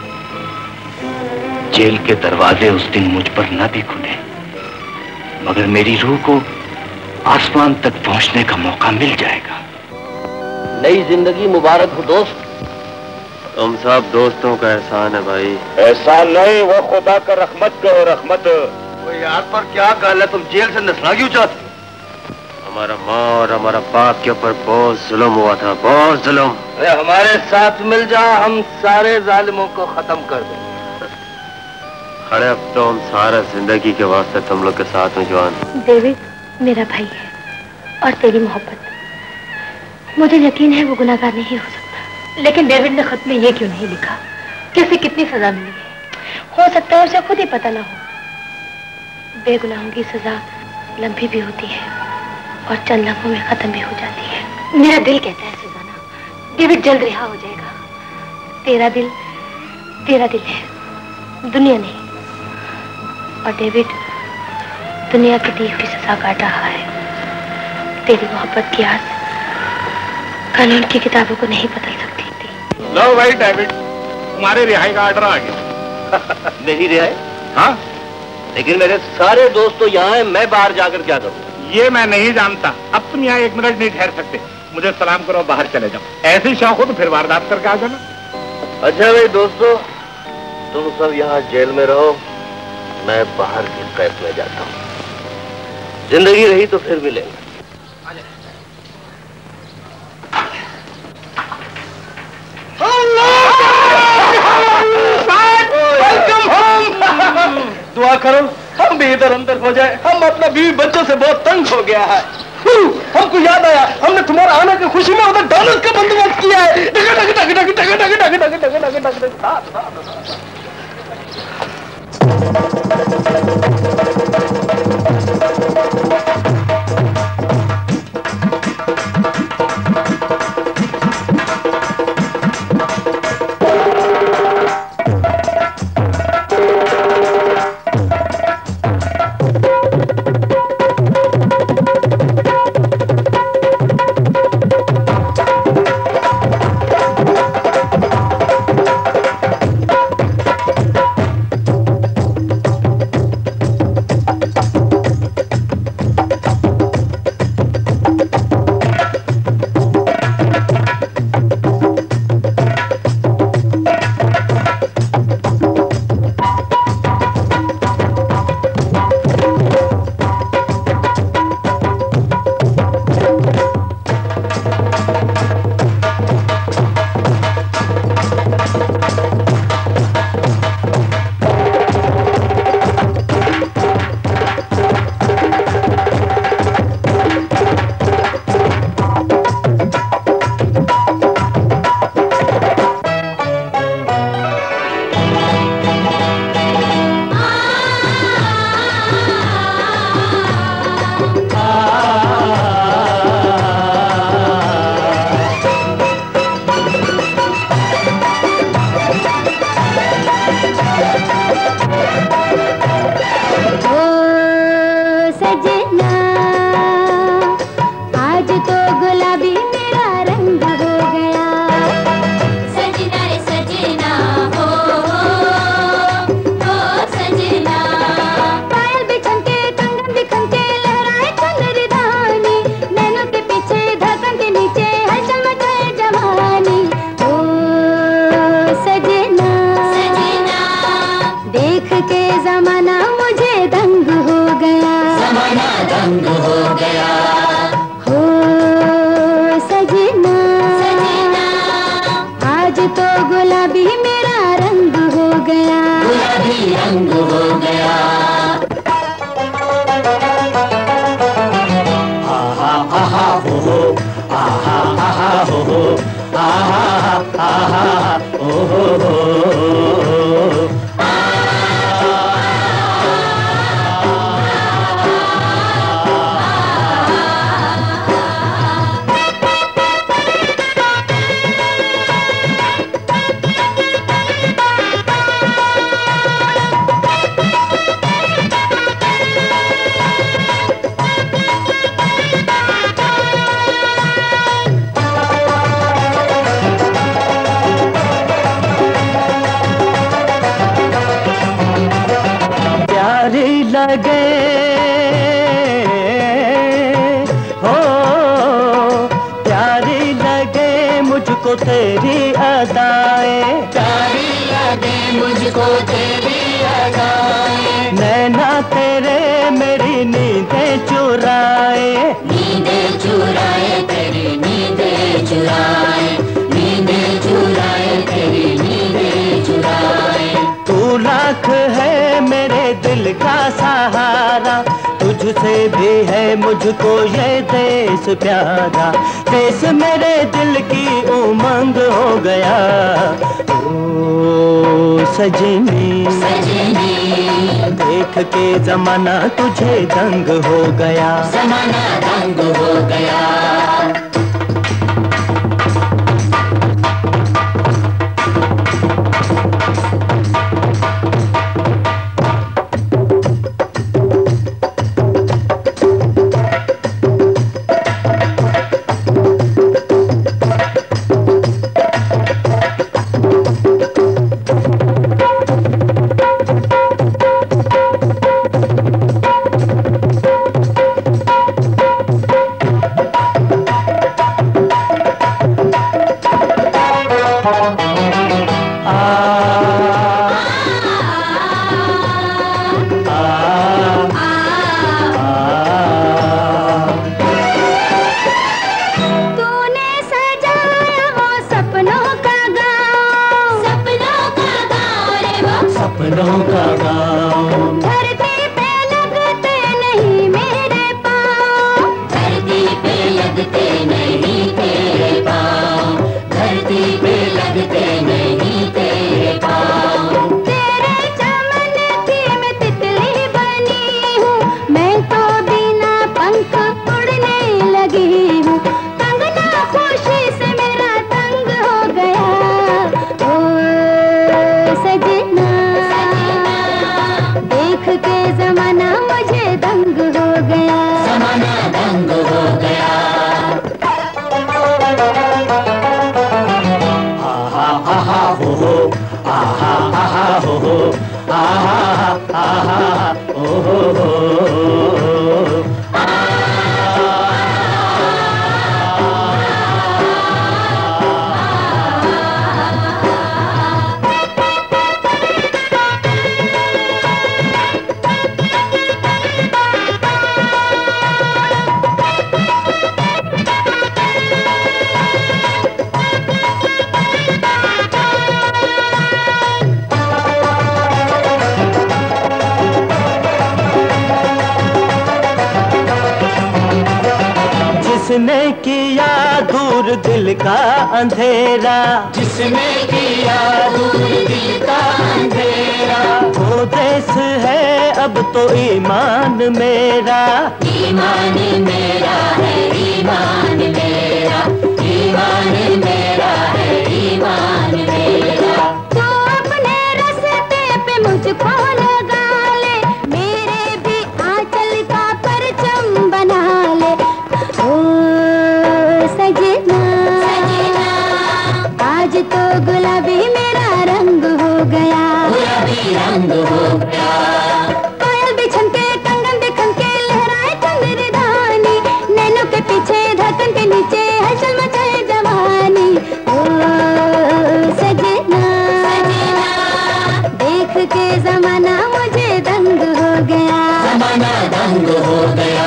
जेल के दरवाजे उस दिन मुझ पर न भी खुले, मगर मेरी रूह को आसमान तक पहुंचने का मौका मिल जाएगा। नई जिंदगी मुबारक हो दोस्त। तुम सब दोस्तों का एहसान है भाई। एहसान नहीं, वो खुदा का रहमत कहो, रहमत। वो यार पर क्या गल है, तुम जेल से नसना क्यों चाहते? हमारा माँ और हमारा बाप के ऊपर बहुत जुल्म हुआ था, बहुत जुल्म। अरे हमारे साथ मिल जा, हम सारे जालिमों को खत्म कर दें। अरे अब तो हम सारा जिंदगी के वास्ते तुम लोग के साथ में जवान। डेविड मेरा भाई है और तेरी मोहब्बत। मुझे यकीन है वो गुनाहगार नहीं हो सकता, लेकिन डेविड ने खत में ये क्यों नहीं लिखा कि उसे कितनी सजा मिली है? हो सकता है उसे खुद ही पता ना हो। बेगुनाहों की सजा लंबी भी होती है और चंद लम्हों में खत्म भी हो जाती है। मेरा दिल कहता है सुजाना, डेविड जल्द रिहा हो जाएगा। तेरा दिल है, दुनिया नहीं। और डेविड दुनिया की दी हुई सजा काट रहा है। तेरी मोहब्बत की आस कानून की किताबों को नहीं बदल सकती थी। लो भाई डेविड, तुम्हारे रिहाई का ऑर्डर आ गया। मेरी रिहाई? हाँ, लेकिन मेरे सारे दोस्त तो यहाँ हैं, मैं बाहर जाकर क्या करूँ? ये मैं नहीं जानता। अब तुम यहाँ 1 मिनट नहीं ठहर सकते। मुझे सलाम करो, बाहर चले जाओ। ऐसी शौक हो तो फिर वारदात करके आ जाना। अच्छा भाई दोस्तों, तुम सब यहाँ जेल में रहो, मैं बाहर की कैद में जाता हूँ। जिंदगी रही तो फिर मिलेंगे। Welcome home. दुआ करो हम भी इधर अंदर हो जाए। हम अपना बीवी बच्चों से बहुत तंग हो गया है। हमको याद आया, हमने तुम्हारा आने की खुशी में उधर डॉलर का बंदोबस्त किया है। मुझको ये देश प्यारा, देश मेरे दिल की उमंग हो गया। ओ सजनी सजनी, देख के जमाना तुझे दंग हो गया, जमाना दंग हो गया। धरती पे लगते नहीं तेरे पाँव। तेरे चमन की मैं तितली बनी हूँ, मैं तो बिना पंख उड़ने लगी हूँ। कंगना खुशी से मेरा तंग हो गया, ओ सजना, देख के जमाना मुझे दंग हो गया, जमाना दंग हो गया। आहा आहा हो हो, आहा आहा हो हो, आहा आहा हो हो। जिसने किया दूर दिल का अंधेरा, जिसने किया दूर दिल का अंधेरा, वो देश है अब तो ईमान मेरा, ईमान मेरा है, ईमान मेरा, ईमान मेरा है, ईमान मेरा। तो अपने रास्ते पे मुझको लगा ले, मेरे भी आंचल का परचम बना ले, ओ सजना, आज तो गुलाबी मेरा रंग हो गया, गुलाबी रंग हो गया। कोयल भी छनके, कंगन भी खनके, लहराए चंद्र धानी, नैनों के पीछे धड़कन के नीचे हलचल मचाए जवानी, ओ सजना, देख के जमाना मुझे दंग हो गया, जमाना दंग हो गया।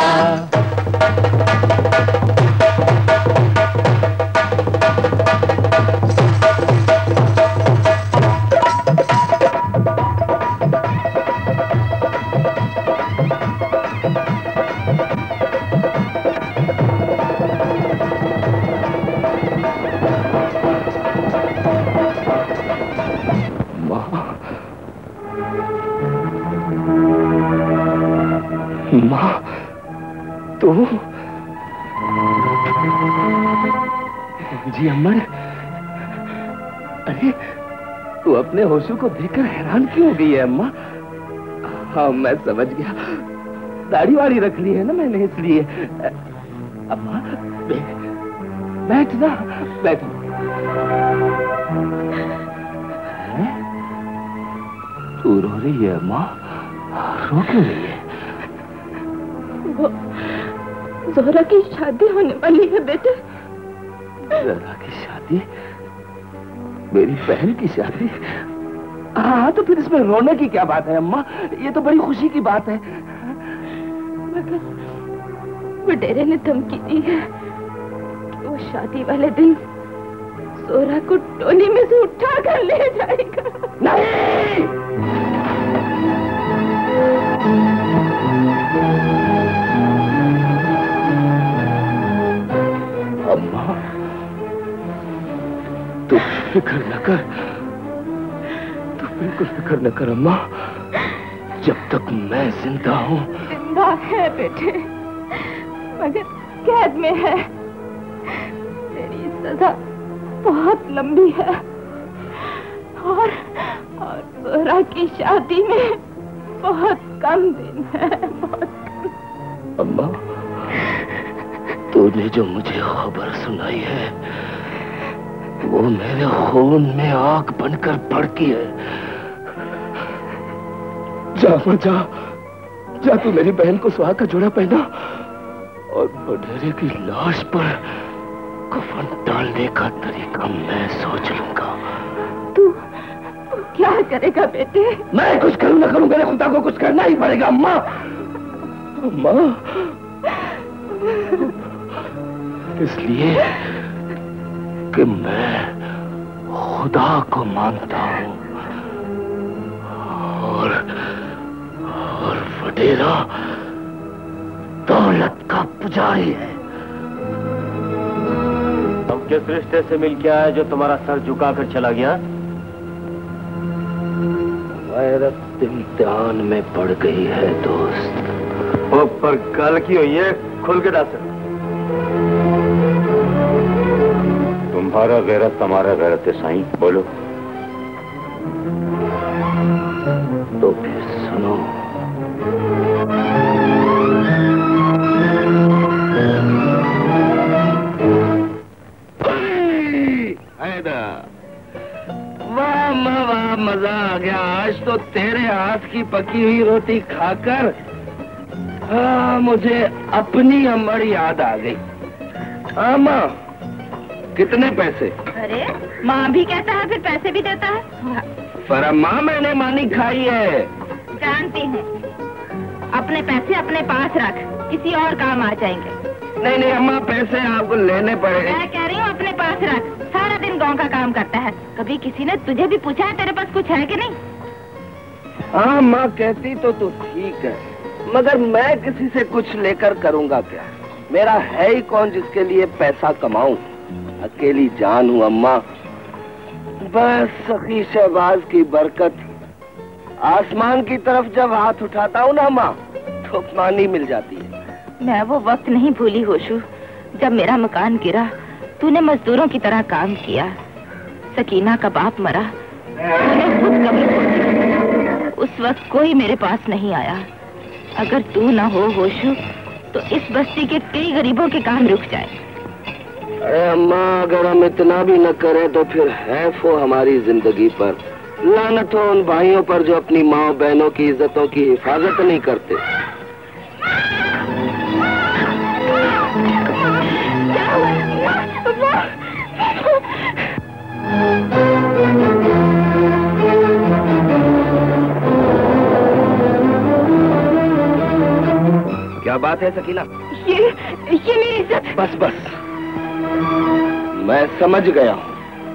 माँ, तू जी अमर, अरे तू अपने होशों को देखकर हैरान क्यों हो गई है अम्मा? हाँ मैं समझ गया, दाढ़ी वाड़ी रख ली है ना मैंने इसलिए। अम्मा बैठ ना, बैठ। तू रो रही है अम्मा? रो क्यों रही है? वो ज़ोहरा की शादी होने वाली है बेटे। ज़ोहरा की शादी? मेरी बहन की शादी? हाँ तो फिर इसमें रोने की क्या बात है अम्मा? ये तो बड़ी खुशी की बात है। मगर वडेरे ने धमकी दी है कि वो शादी वाले दिन ज़ोहरा को टोली में से उठा कर ले जाएगा। नहीं! अम्मा, तू फिक्र न कर, तू बिल्कुल फिक्र न कर अम्मा। जब तक मैं जिंदा हूँ। जिंदा है बेटे, मगर कैद में है। तेरी सजा बहुत लंबी है और ज़ोहरा की शादी में बहुत कम दिन है, बहुत कम। अम्मा, तूने जो मुझे खबर सुनाई है वो मेरे खून में आग बनकर भड़की है। जा मां जा, जा तू मेरी बहन को सुहाग का जोड़ा पहना और वडेरे की लाश पर कफन डालने का तरीका मैं सोच लूंगा। तू क्या करेगा बेटे? मैं कुछ करूं ना करूं, मेरे खुदा को कुछ करना ही पड़ेगा अम्मा। अम्मा, इसलिए कि मैं खुदा को मानता हूं और वडेरा दौलत का पुजारी है। किस रिश्ते से मिल के आया जो तुम्हारा सर झुका कर चला गया? गैरत इम्तिहान में पड़ गई है दोस्त। वो पर गल की हुई है, खुल के दस। तुम्हारा गैरत हमारा गैरत है साईं, बोलो। तो फिर सुनो। वाह मजा आ गया आज तो तेरे हाथ की पकी हुई रोटी खाकर। मुझे अपनी अम्मड़ याद आ गई। हाँ माँ, कितने पैसे? अरे माँ भी कहता है फिर पैसे भी देता है। पर अम्मा मैंने मानी खाई है। जानती हैं, अपने पैसे अपने पास रख, किसी और काम आ जाएंगे। नहीं नहीं अम्मा, पैसे आपको लेने पड़ेंगे। मैं कह रही हूँ अपने पास रख, सारा दिन गांव का काम करता है। कभी किसी ने तुझे भी पूछा है तेरे पास कुछ है कि नहीं? हाँ माँ कहती तो ठीक है, मगर मैं किसी से कुछ लेकर करूँगा क्या? मेरा है ही कौन जिसके लिए पैसा कमाऊं? अकेली जान हूँ अम्मा। बस सखी शहबाज की बरकत। आसमान की तरफ जब हाथ उठाता हूँ ना माँ, तो पानी मिल जाती है। मैं वो वक्त नहीं भूली होशू, जब मेरा मकान गिरा, तूने मजदूरों की तरह काम किया। सकीना का बाप मरा, तूने खुद कब्र खोदी। उस वक्त कोई मेरे पास नहीं आया। अगर तू ना हो होशू, तो इस बस्ती के कई गरीबों के काम रुक जाए। अरे अम्मा, अगर हम इतना भी न करें तो फिर हैफ हो हमारी जिंदगी पर। लानत हो उन भाइयों पर जो अपनी माँ बहनों की इज्जतों की हिफाजत नहीं करते। क्या बात है सकीना? ये मेरी इज्जत। बस बस, मैं समझ गया हूँ।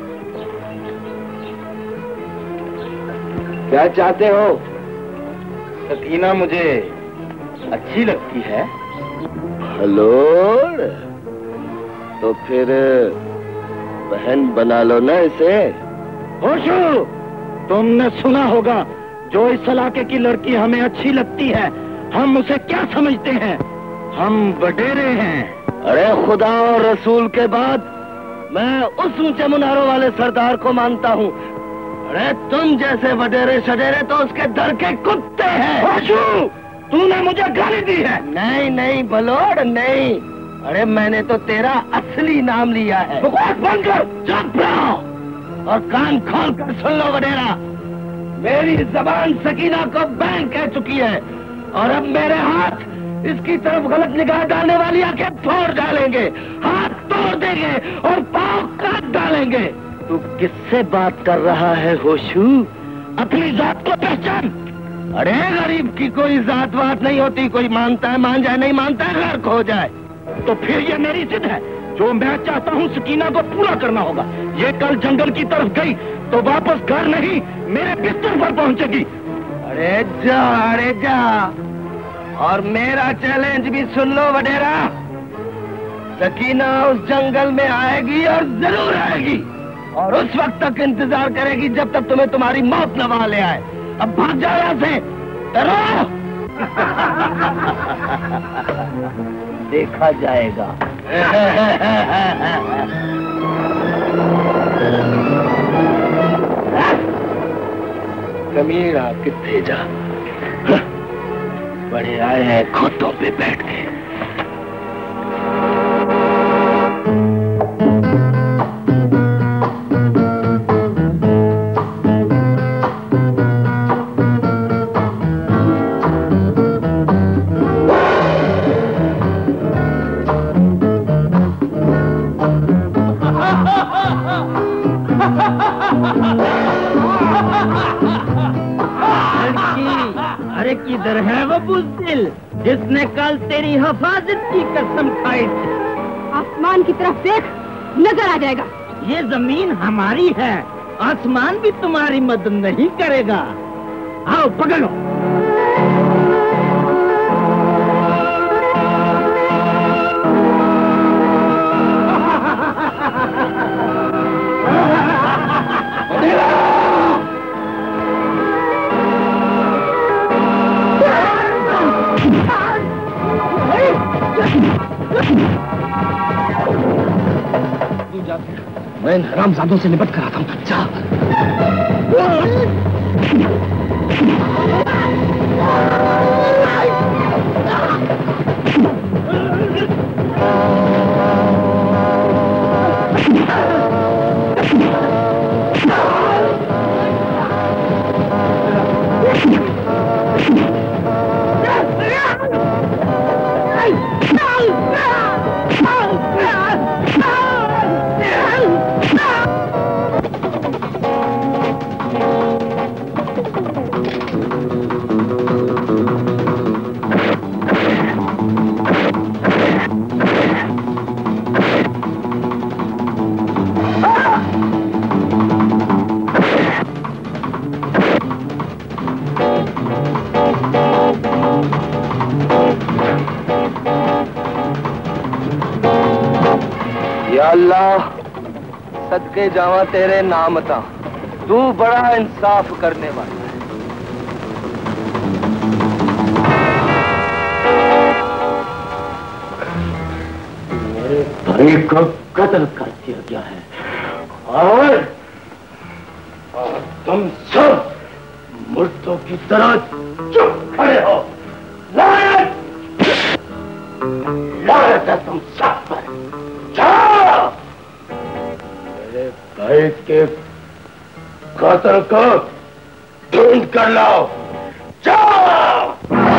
क्या चाहते हो? सकीना मुझे अच्छी लगती है। हेलो, तो फिर बहन बना लो ना इसे। होशू, तुमने सुना होगा, जो इस इलाके की लड़की हमें अच्छी लगती है, हम उसे क्या समझते हैं? हम वडेरे हैं। अरे खुदा और रसूल के बाद मैं उस ऊंचे मुनारों वाले सरदार को मानता हूँ। अरे तुम जैसे वडेरे सडेरे तो उसके दर के कुत्ते हैं। होशू, तूने मुझे गाली दी है। नहीं नहीं बलोड़, नहीं। अरे मैंने तो तेरा असली नाम लिया है। बकवास बंद कर, चुप रहो और कान खोल कर सुन लो वडेरा। मेरी जबान सकीना को बैंक कह चुकी है, और अब मेरे हाथ इसकी तरफ गलत निगाह डालने वाली आंखें फोड़ डालेंगे, हाथ तोड़ देंगे और पांव काट डालेंगे। तू किससे बात कर रहा है होशू? अपनी जात को पहचान। अरे गरीब की कोई जात वात नहीं होती, कोई मानता है मान जाए, नहीं मानता है गर्क हो जाए। तो फिर ये मेरी जिद है, जो मैं चाहता हूँ सकीना को पूरा करना होगा। ये कल जंगल की तरफ गई तो वापस घर नहीं, मेरे बिस्तर पर पहुँचेगी। अरे जा, और मेरा चैलेंज भी सुन लो वडेरा। सकीना उस जंगल में आएगी और जरूर आएगी, और उस वक्त तक इंतजार करेगी जब तक तुम्हें तुम्हारी मौत न वहां ले आए। अब भाग जाओ यहाँ से, डरो। देखा जाएगा। कमीना कितने जा, बड़े आए हैं खोतों पे बैठ के। अरे किधर है वो बुज़दिल जिसने कल तेरी हिफाजत की कसम खाई थी? आसमान की तरफ देख, नजर आ जाएगा। ये जमीन हमारी है, आसमान भी तुम्हारी मदद नहीं करेगा। आओ पकड़ो। मैं इन हरामजादों से निपट कर आता हूँ। जा। अल्लाह सदके जावा तेरे नाम ता, तू बड़ा इंसाफ करने वाला है। मेरे भाई को कत्ल कर दिया गया है और तुम सब मुर्दों की तरह चुप खड़े हो। लानत लानत है तुम सब पर। जाओ मेरे भाई के कातिल को ढूंढ कर लाओ। जाओ।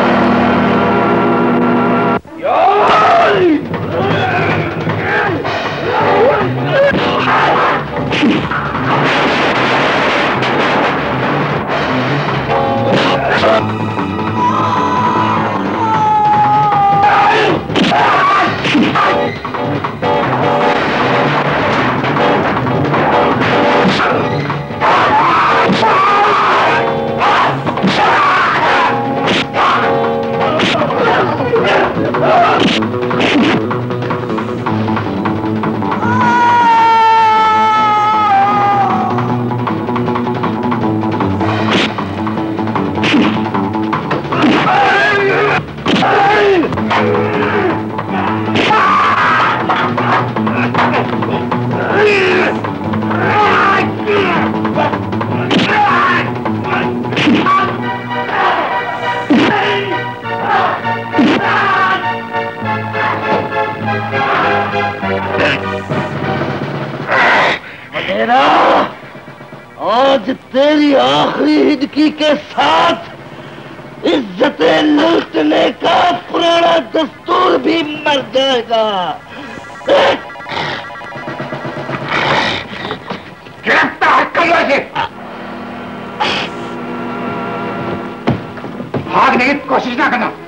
आज तेरी आखिरी हिदकी के साथ इज्जतें लूटने का पुराना दस्तूर भी मर जाएगा। गिरफ्तार कर लो इसे। भागने की कोशिश ना करना।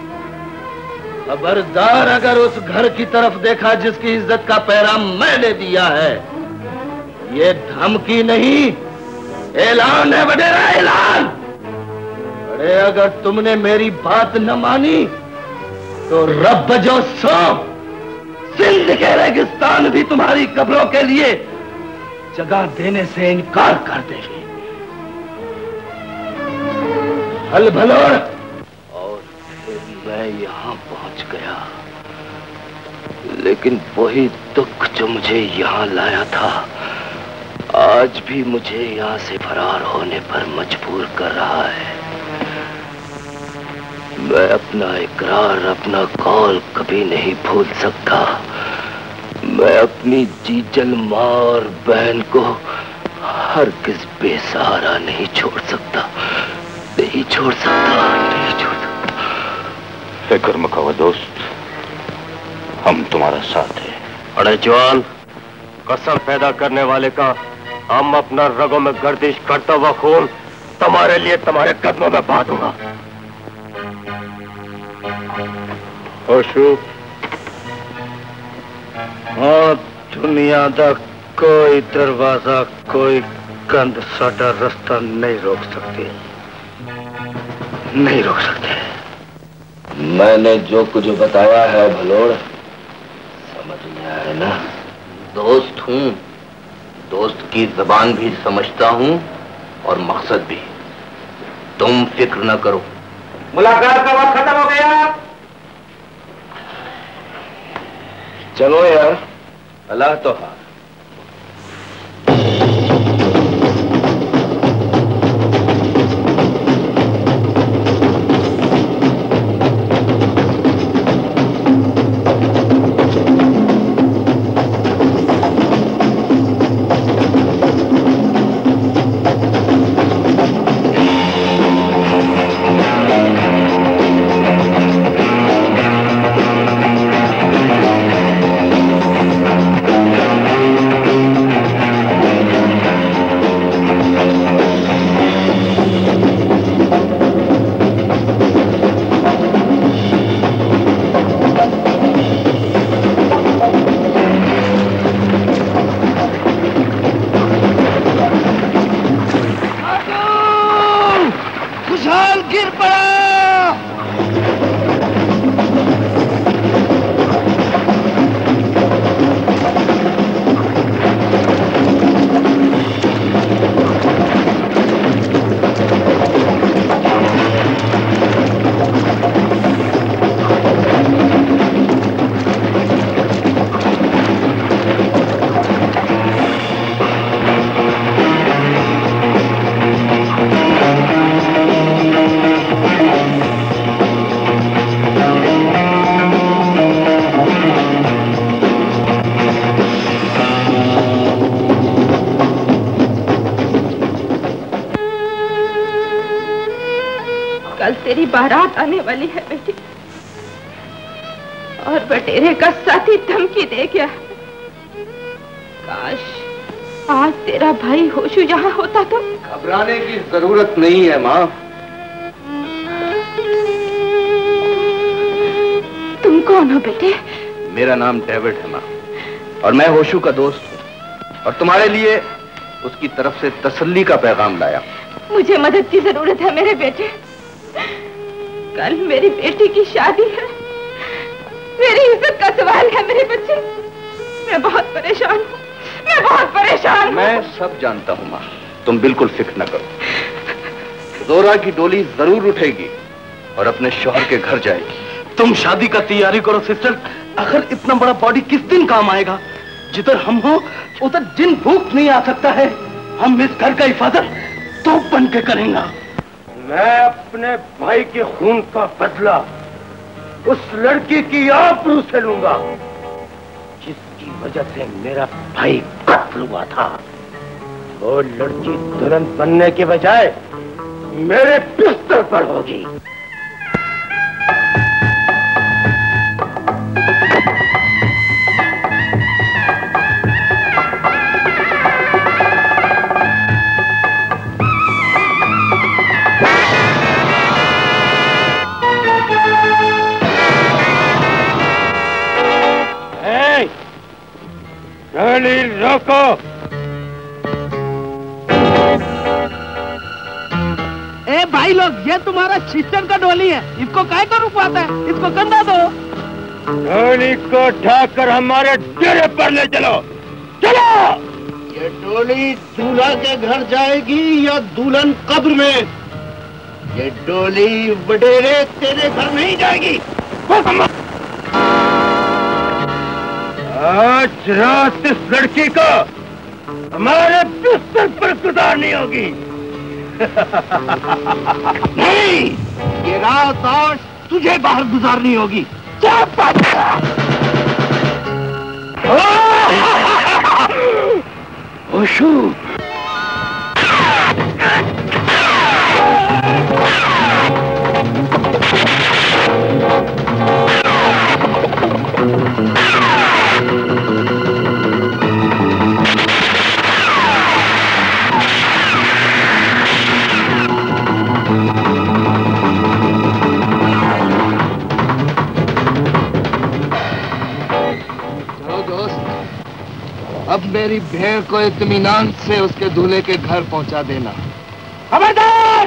खबरदार अगर उस घर की तरफ देखा जिसकी इज्जत का पैरा मैंने दिया है। ये धमकी नहीं, ऐलान है वडेरा, ऐलान। अरे अगर तुमने मेरी बात न मानी तो रब जो सो सिंध के रेगिस्तान भी तुम्हारी कब्रों के लिए जगह देने से इनकार कर देगी। हल भलोड़। और फिर मैं यहाँ पहुंच गया, लेकिन वही दुख जो मुझे यहाँ लाया था आज भी मुझे यहाँ से फरार होने पर मजबूर कर रहा है। मैं अपना इकरार, अपना कौल कभी नहीं भूल सकता। मैं अपनी जीजल माँ और बहन को हरगिज़ बेसहारा नहीं छोड़ सकता, नहीं छोड़ सकता, नहीं छोड़ सकता। फिक्र मत करो दोस्त, हम तुम्हारा साथ हैं। अरे जवान, कसम पैदा करने वाले का हम अपना रगों में गर्दिश करता हुआ खून तुम्हारे लिए तुम्हारे कदमों में बहा दूंगा। होशू, हाँ दुनिया का कोई दरवाजा, कोई कंध साडा रास्ता नहीं रोक सकती, नहीं रोक सकते। मैंने जो कुछ बताया है भलोड़, समझ में आया ना? दोस्त हूँ, दोस्त की जबान भी समझता हूँ और मकसद भी। तुम फिक्र न करो। मुलाकात का वक्त खत्म हो गया। चलो यार, अल्लाह तो हार। गिर पड़ा। तेरी बारात आने वाली है बेटी, और बटेरे का साथी धमकी दे गया। काश आज तेरा भाई होशू यहाँ होता तो। घबराने की जरूरत नहीं है माँ। तुम कौन हो बेटे? मेरा नाम डेविड है माँ, और मैं होशू का दोस्त हूँ, और तुम्हारे लिए उसकी तरफ से तसल्ली का पैगाम लाया। मुझे मदद की जरूरत है मेरे बेटे। कल मेरी बेटी की शादी है, मेरी इज्जत का सवाल है मेरे बच्चे। मैं बहुत परेशान हूँ, मैं बहुत परेशान हूँ। मैं सब जानता हूँ माँ, तुम बिल्कुल फिक्र न करो। जोरा की डोली जरूर उठेगी और अपने शौहर के घर जाएगी। तुम शादी का तैयारी करो सिस्टर। आखिर इतना बड़ा बॉडी किस दिन काम आएगा? जिधर हम हो उधर जिन भूख नहीं आ सकता है। हम इस घर का हिफाजत तो बन के करेंगे। मैं अपने भाई के खून का बदला उस लड़की की आबरू से लूंगा जिसकी वजह से मेरा भाई कत्ल हुआ था। वो लड़की दुल्हन बनने के बजाय मेरे बिस्तर पर होगी। रोको। ए भाई लोग, ये तुम्हारा सिस्टर का डोली है, इसको काहे को रुकवाता है? इसको कंधा दो। डोली को उठाकर हमारे डेरे पर ले चलो। चलो। ये डोली दूल्हा के घर जाएगी या दुल्हन कब्र में? ये डोली वडेरे तेरे घर नहीं जाएगी। आज रात इस लड़की को हमारे बिस्तर पर गुजारनी होगी। नहीं, ये रात आज तुझे बाहर गुजारनी होगी। होशू, अब मेरी भेड़ को इत्मीनान से उसके दूल्हे के घर पहुंचा देना। खबरदार!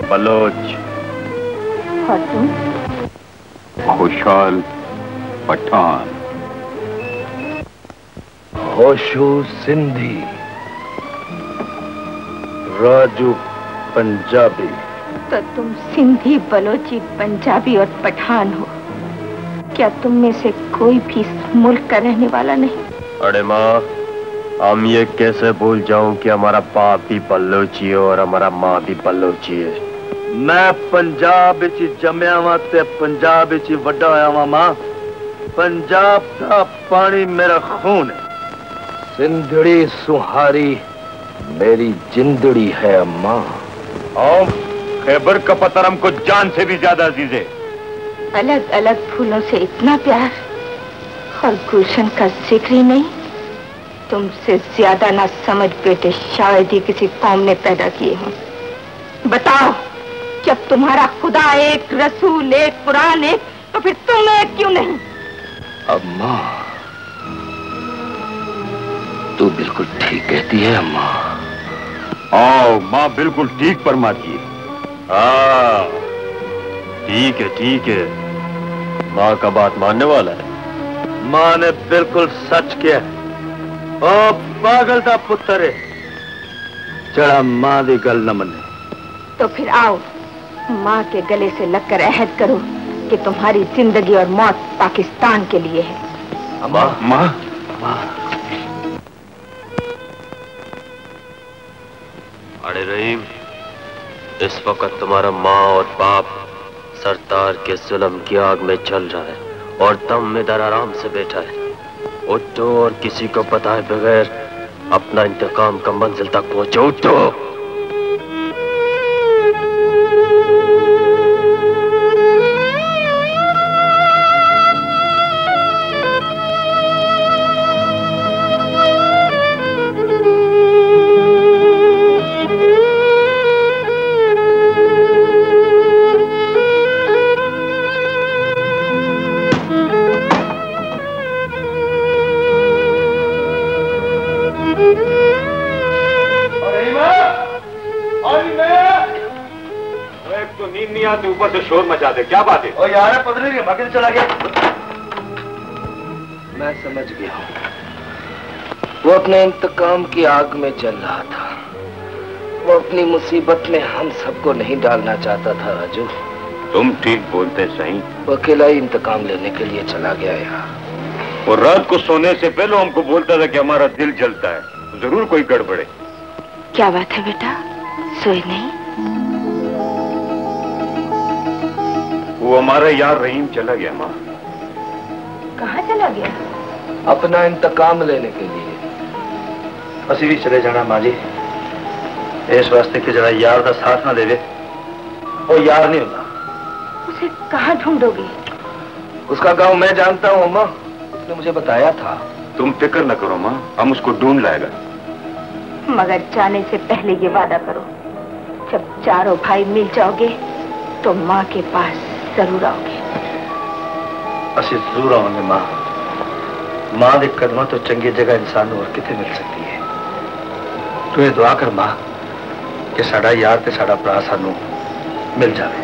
बलोच। और तुम? खुशहाल पठान। होशू सिंधी। राजू पंजाबी। तो तुम सिंधी, बलोची, पंजाबी और पठान हो। क्या तुम में से कोई भी इस मुल्क का रहने वाला नहीं? अरे माँ, हम ये कैसे भूल जाऊं कि हमारा बाप भी बलोची है और हमारा माँ भी बलोची है। मैं पंजाब विच जम्या वा ते पंजाब विच वड्डा होया वा मां। पंजाब का पानी मेरा खून है। सिंधड़ी सुहारी मेरी जिंदड़ी है अम्मा। और खैबर का पत्थर हमको जान से भी ज्यादा अजीज है। अलग अलग फूलों से इतना प्यार और गुलशन का जिक्र ही नहीं। तुमसे ज्यादा ना समझ बेटे शायद ही किसी कौम ने पैदा किए हों। बताओ, जब तुम्हारा खुदा एक, रसूल एक, कुरान एक, तो फिर तुम एक क्यों नहीं? अम्मा, तू बिल्कुल ठीक कहती है अम्मा। आओ माँ बिल्कुल ठीक फरमाती है। हाँ ठीक है। माँ का बात मानने वाला है। माँ ने बिल्कुल सच किया। ओ पागल दा पुत्र है, जड़ा माँ दी गल न मने। तो फिर आओ, माँ के गले से लगकर अहद करो कि तुम्हारी जिंदगी और मौत पाकिस्तान के लिए है। अम्मा, माँ, अरे रहीम, इस वक्त तुम्हारा माँ और बाप सरदार के जुल्म की आग में जल रहा है और दम में दर आराम से बैठा है। उठो और किसी को बताए बगैर अपना इंतकाम का मंजिल तक पहुंचो। उठो। ऊपर से शोर मचा दे, क्या बात है? ओ यार पदरी के भागे चला गया। मैं समझ गया हूँ, वो अपने इंतकाम की आग में जल रहा था। वो अपनी मुसीबत में हम सबको नहीं डालना चाहता था राजू। तुम ठीक बोलते सही। वो अकेला ही इंतकाम लेने के लिए चला गया यार। और रात को सोने से पहले हमको बोलता था कि हमारा दिल जलता है, जरूर कोई गड़बड़ है। क्या बात है बेटा, सोए नहीं? वो हमारा यार रहीम चला गया माँ। कहाँ चला गया? अपना इंतकाम लेने के लिए। असी भी चले जाना माँ जी, इस वास्ते कि जरा यार का साथ ना देवे, वो यार नहीं होता। उसे कहाँ ढूंढोगे? उसका गांव मैं जानता हूँ अम्मा, उसने मुझे बताया था। तुम फिक्र न करो माँ, हम उसको ढूंढ लाएगा। मगर जाने से पहले ये वादा करो, जब चारों भाई मिल जाओगे तो माँ के पास जरूर आओगे। असी जरूर आओगे माँ। माँ के कदम तो चंगी जगह इंसान और कितने मिल सकती है। तू ये दुआ कर माँ कि साडा यार ते साडा भरा सानू मिल जाए।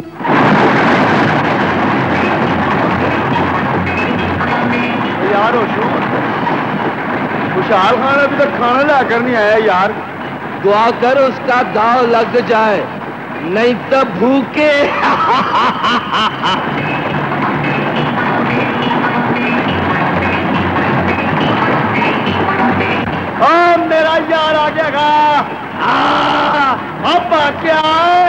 यार खुशहाल खान अभी तक खाना लाकर नहीं आया यार। दुआ कर उसका दाव लग जाए, नहीं तो भूखे। मेरा यार आ गया अब आ क्या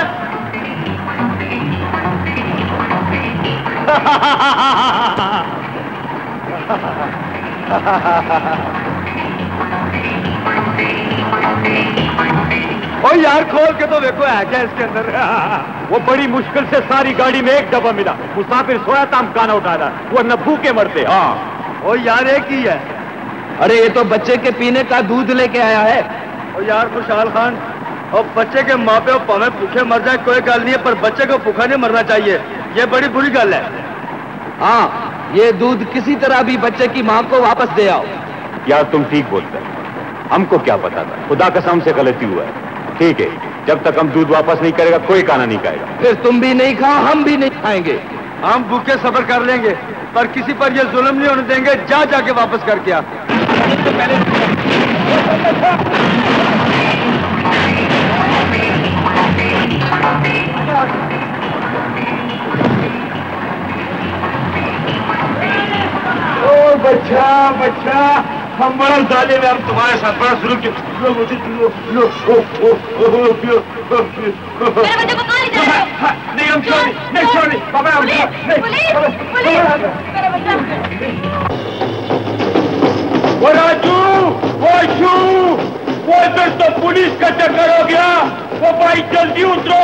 ओ यार खोल के तो देखो है क्या इसके अंदर। वो बड़ी मुश्किल से सारी गाड़ी में एक डब्बा मिला। मुसाफिर सोया था, हम खाना उठा रहा, वो न भूखे मरते। हाँ ओ यार एक ही है। अरे ये तो बच्चे के पीने का दूध लेके आया है। ओ यार खुशहाल खान, और बच्चे के माँ पे भावे भूखे मर जाए कोई गल नहीं है, पर बच्चे को भूखा नहीं मरना चाहिए, ये बड़ी बुरी गल है। हाँ, ये दूध किसी तरह भी बच्चे की माँ को वापस दे आओ। यार तुम ठीक बोलते हो, हमको क्या पता था, खुदा कसम से गलती हुआ है। ठीक है, जब तक हम दूध वापस नहीं करेगा कोई खाना नहीं खाएगा। फिर तुम भी नहीं खाओ, हम भी नहीं खाएंगे। हम भूखे सब्र कर लेंगे, पर किसी पर ये जुल्म नहीं होने देंगे। जा जाके वापस करके आ। ओ बच्चा बच्चा, हम बड़ा जालिम है, हम तुम्हारे साथ बड़ा शुरू किया। लो मुझे लो लो नहीं, हम छोड़ पापा, हम वो राजू, वो शू, वो इधर तो पुलिस का चक्कर हो गया। वो भाई जल्दी उतरो।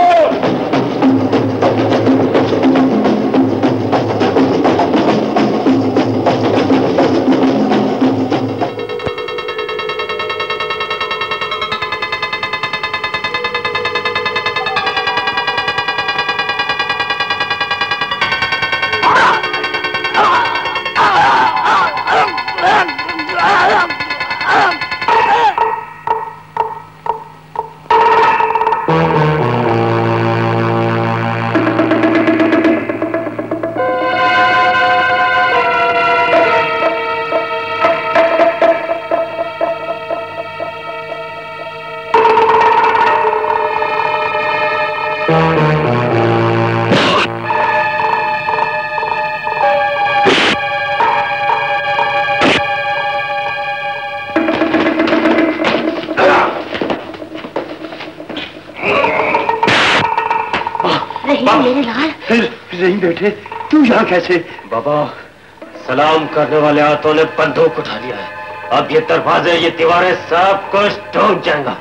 रहीम बेटे, तू यहाँ कैसे? बाबा, सलाम करने वाले हाथों ने बंदूक उठा लिया है। अब ये दरवाजे, ये दीवारें सब कुछ टूट जाएगा।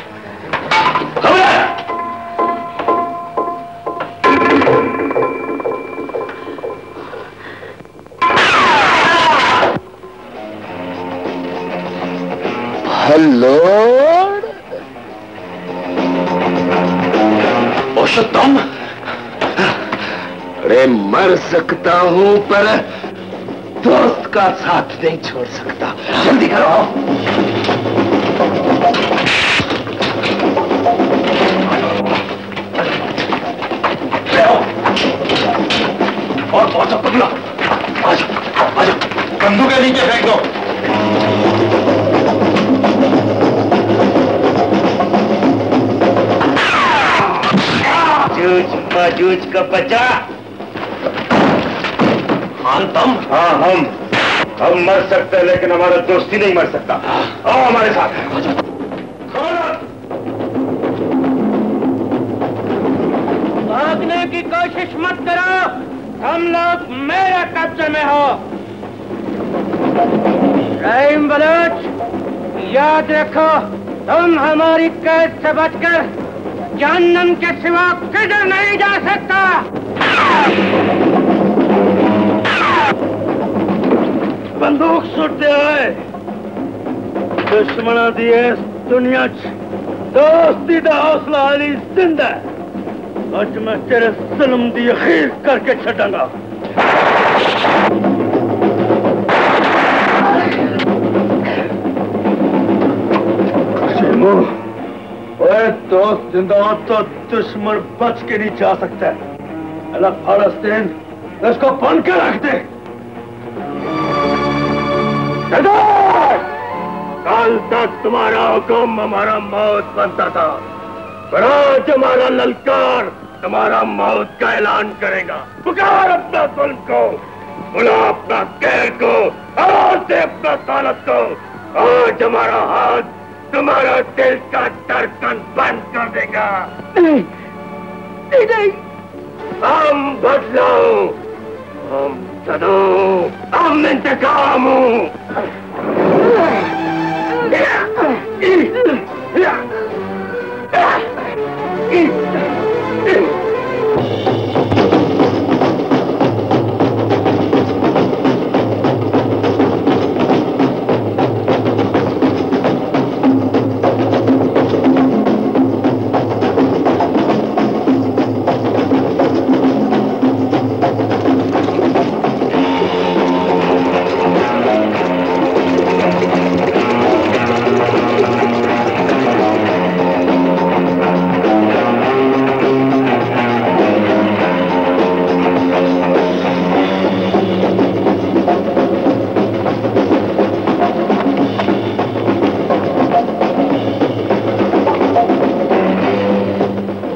हेलो तुम? अरे मर सकता हूं पर दोस्त का साथ नहीं छोड़ सकता। जल्दी करो। और बहुत पकड़ो। आजा, बंदूक के नीचे फेंक दो। माजूज का बच्चा। तुम? हाँ, हम मर सकते हैं, लेकिन हमारा दोस्ती नहीं मर सकता। आओ हमारे साथ। भागने की कोशिश मत करो, हम लोग मेरे कब्जे में हो। रहीम बलोच, याद रखो, तुम हमारी कैद से बचकर जहन्नम के सिवा किधर नहीं जा सकता। बंदूक सुटते हैं दुश्मना दिए दुनिया दोस्ती का हौसला अली जिंदा है। आज मैं तेरे जुल्म दी अखीर करके छटांगा। दोस्त जिंदा तो दुश्मन बच के नहीं जा सकता है। अलग फालस्तीन, इसको बंद के रख दे। कल तक तुम्हारा हुक्म हमारा मौत बनता था, पर आज हमारा ललकार तुम्हारा मौत का ऐलान करेगा। पुकार अपना जुल्म को, बुला अपना कहर को, आवाज दे अपना ताकत को। आज हमारा हाथ तुम्हारा दिल का धड़कन बंद कर देगा। नहीं, नहीं, नहीं। हम बदलाओ, हम सदो, हम इंतकाम हूं।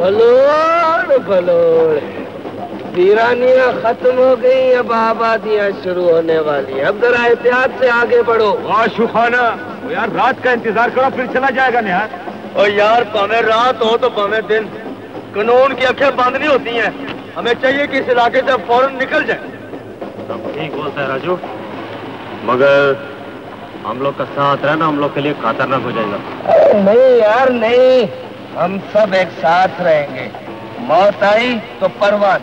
बलोड़ बलोड़, वीरानियां खत्म हो गई, अब आबादियां शुरू होने वाली। अब जरा एहतियात से आगे बढ़ो। शुखाना यार, रात का इंतजार करो, फिर चला जाएगा ना यार। और यार भावे रात हो तो भावे दिन, कानून की आंखें बंद नहीं होती हैं। हमें चाहिए कि इस इलाके से फौरन निकल जाए। सब ठीक बोलता है राजू, मगर हम लोग का साथ रहना हम लोग के लिए खतरनाक हो जाएगा। नहीं यार नहीं, हम सब एक साथ रहेंगे। मौत आई तो परवान।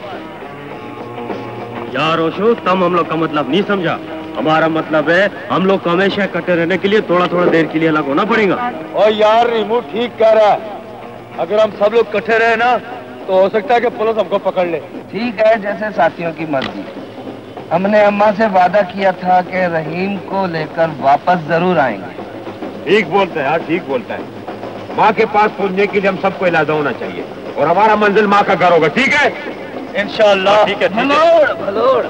यार ओशो, तुम हम लोग का मतलब नहीं समझा। हमारा मतलब है हम लोग को हमेशा इकट्ठे रहने के लिए थोड़ा थोड़ा देर के लिए अलग होना पड़ेगा। और यार रिमू ठीक कह रहा है, अगर हम सब लोग इकट्ठे रहे ना तो हो सकता है कि पुलिस हमको पकड़ ले। ठीक है, जैसे साथियों की मर्जी। हमने अम्मा से वादा किया था कि रहीम को लेकर वापस जरूर आएंगे। ठीक बोलता है यार, ठीक बोलता है। माँ के पास पहुंचने के लिए हम सबको इलाजा होना चाहिए और हमारा मंजिल माँ का घर होगा। ठीक है इंशाअल्लाह। ठीक है, भलोड़ भलोड़।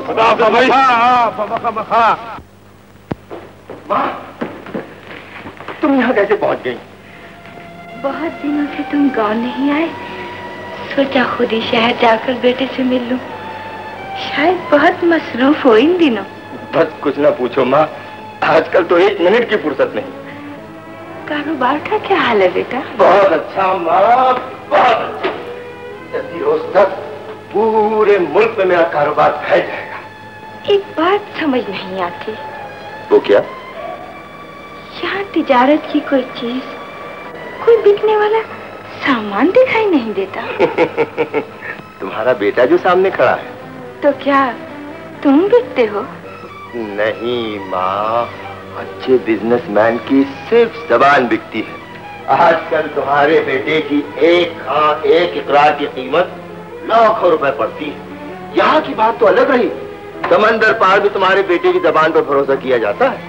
माँ, तुम यहाँ कैसे पहुँच गई? बहुत दिनों से तुम गांव नहीं आए, सोचा खुद ही शहर जाकर बेटे से मिल लूं। शायद बहुत मसरूफ हो इन दिनों। बस कुछ ना पूछो माँ, आजकल तो 1 मिनट की फुर्सत नहीं। कारोबार का क्या हाल है बेटा? बहुत अच्छा माँ, बहुत अच्छा। जल्दी रोज तक पूरे मुल्क में मेरा कारोबार फैल जाएगा। एक बात समझ नहीं आती। वो क्या? यहाँ तिजारत की कोई चीज, कोई बिकने वाला सामान दिखाई नहीं देता। तुम्हारा बेटा जो सामने खड़ा है। तो क्या तुम बिकते हो? नहीं माँ, अच्छे बिजनेसमैन की सिर्फ जबान बिकती है। आजकल तुम्हारे बेटे की एक इकरार की कीमत लाखों रुपए पड़ती है। यहाँ की बात तो अलग रही, समंदर पार भी तुम्हारे बेटे की जबान पर भरोसा किया जाता है।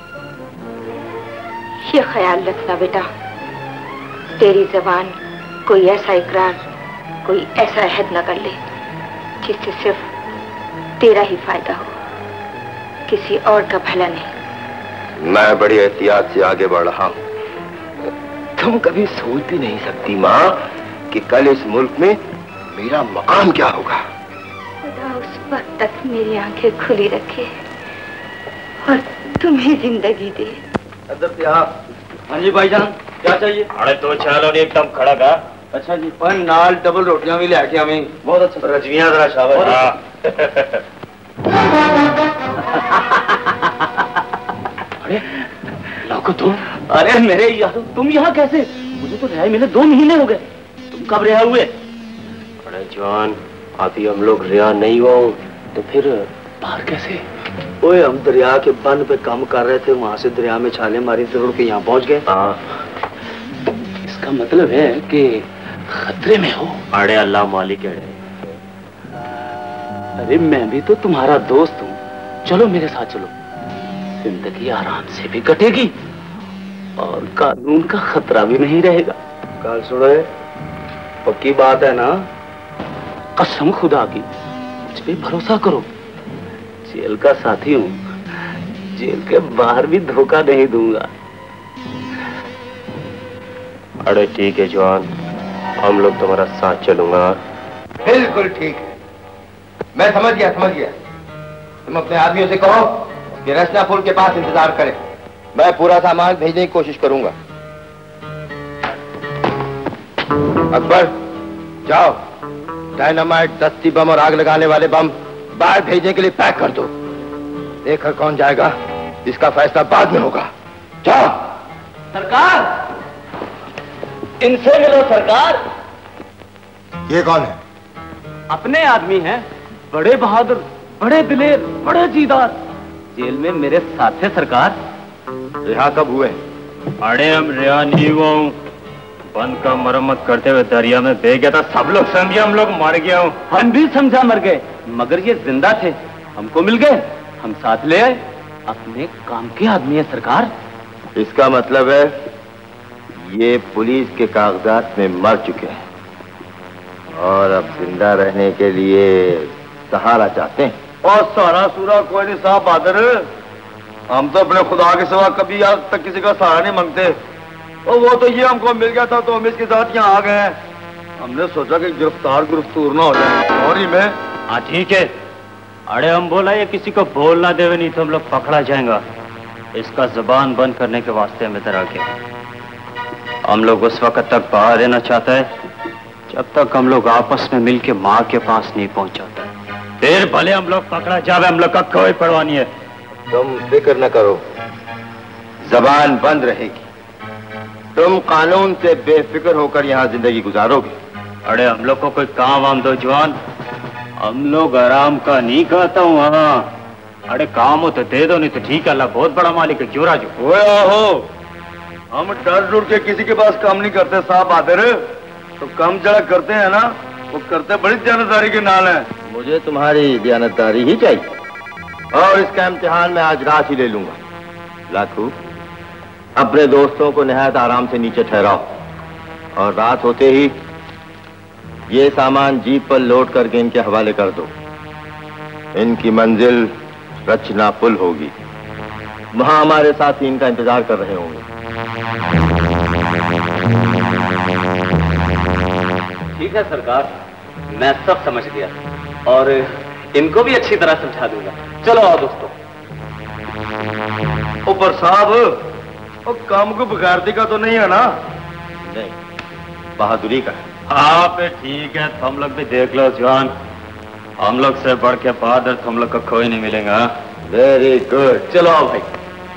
ये ख्याल रखना बेटा, तेरी जबान कोई ऐसा इकरार, कोई ऐसा अहद न कर ले जिससे सिर्फ तेरा ही फायदा हो, किसी और का भला नहीं। मैं बड़ी एहतियात से आगे बढ़ रहा हूँ। तुम कभी सोच भी नहीं सकती माँ कि कल इस मुल्क में मेरा मकाम क्या होगा। खुदा उस वक्त तक मेरी आंखें खुली रखे और तुम्हें जिंदगी दे। हाँ जी भाईजान, क्या चाहिए? अरे तो चलो एकदम खड़ा का। अच्छा जी, पर नाल डबल रोटियां भी लेके हमें। बहुत अच्छा। रजवियां जरा शाबाश। अरे लाखो तुम, अरे मेरे यार तुम यहाँ कैसे? मुझे तो रिहाई मिले 2 महीने हो गए, तुम कब रिहा हुए? अरे जवान, अभी हम लोग रिहा नहीं हुआ तो फिर बाहर कैसे? ओए हम दरिया के बंद पे काम कर रहे थे, वहाँ से दरिया में छाले मारी से उड़ के यहाँ पहुँच गए। इसका मतलब है कि खतरे में हो। अरे अल्लाह मालिक है। अरे मैं भी तो तुम्हारा दोस्त हूँ, चलो मेरे साथ चलो, जिंदगी आराम से भी कटेगी और कानून का खतरा भी नहीं रहेगा। कल सुनो, पक्की बात है ना? कसम खुदा की, मुझ पे भरोसा करो, जेल का साथी हूँ, जेल के बाहर भी धोखा नहीं दूंगा। अरे ठीक है जवान, हम लोग तुम्हारा साथ चलूंगा। बिल्कुल ठीक है, मैं समझ गया। तुम अपने आदमियों से कहो कि रचना पुल के पास इंतजार करें, मैं पूरा सामान भेजने की कोशिश करूंगा। अकबर जाओ, डायनामाइट, दस्ती बम और आग लगाने वाले बम बाहर भेजने के लिए पैक कर दो। देखकर कौन जाएगा इसका फैसला बाद में होगा। जाओ। सरकार, इनसे मिलो सरकार। ये कौन है? अपने आदमी हैं, बड़े बहादुर, बड़े दिलेर, बड़े जीदार, जेल में मेरे साथ थे सरकार। रिहा कब हुए? अरे हम रिहा नहीं हुआ हूँ, बंद का मरम्मत करते हुए दरिया में बह गया था, सब लोग समझे हम लोग मर गया हूँ। हम भी समझा मर गए, मगर ये जिंदा थे, हमको मिल गए, हम साथ ले आए। अपने काम के आदमी है सरकार। इसका मतलब है ये पुलिस के कागजात में मर चुके हैं और अब जिंदा रहने के लिए सहारा चाहते हैं। और सहारा सूरा कोई नहीं साहब बहादुर, हम तो अपने खुदा के सिवा कभी आज तक किसी का सहारा नहीं मांगते। और वो तो ये हमको मिल गया था तो हम इसके साथ यहाँ आ गए हैं। हमने सोचा कि गिरफ्तार ना हो जाए। सॉरी मैं। हाँ ठीक है। अरे हम बोला ये किसी को बोलना देवे, नहीं तो हम लोग पकड़ा जाएगा। इसका जुबान बंद करने के वास्ते में इधर आके हम लोग उस वक्त तक बाहर रहना चाहता है जब तक हम लोग आपस में मिलके माँ के पास नहीं पहुंच जाता। फिर भले हम लोग पकड़ा जावे, हम लोग का कोई परवाह नहीं है। तुम फिक्र न करो, जबान बंद रहेगी। तुम कानून से बेफिक्र होकर यहाँ जिंदगी गुजारोगे। अरे हम लोग को कोई काम वाम दो जवान, हम लोग आराम का नहीं कहता हूँ। हाँ अरे काम हो तो दे दो, नहीं तो ठीक है, अल्लाह बहुत बड़ा मालिक है। क्यों राजू? ओए आहो, हम डर डर के किसी के पास काम नहीं करते साहब। आते रहे तो काम जरा करते हैं ना, वो करते बड़ी दयानतदारी के नाल है। मुझे तुम्हारी दयानतदारी ही चाहिए और इसका इम्तिहान मैं आज रात ही ले लूंगा। लाखू, अपने दोस्तों को निहायत आराम से नीचे ठहराओ और रात होते ही ये सामान जीप पर लोड करके इनके हवाले कर दो। इनकी मंजिल रचना पुल होगी, वहां हमारे साथी इनका इंतजार कर रहे होंगे। ठीक है सरकार, मैं सब समझ गया और इनको भी अच्छी तरह समझा दूंगा। चलो आओ दोस्तों। ऊपर साहब, वो काम को बिगाड़ने का तो नहीं है ना? नहीं, बहादुरी का है। हाँ फिर ठीक है, तुम लोग भी देख लो जवान, हम लोग से बढ़ के बहादुर तुम लोग को कोई नहीं मिलेगा। वेरी गुड, चलो आओ भाई।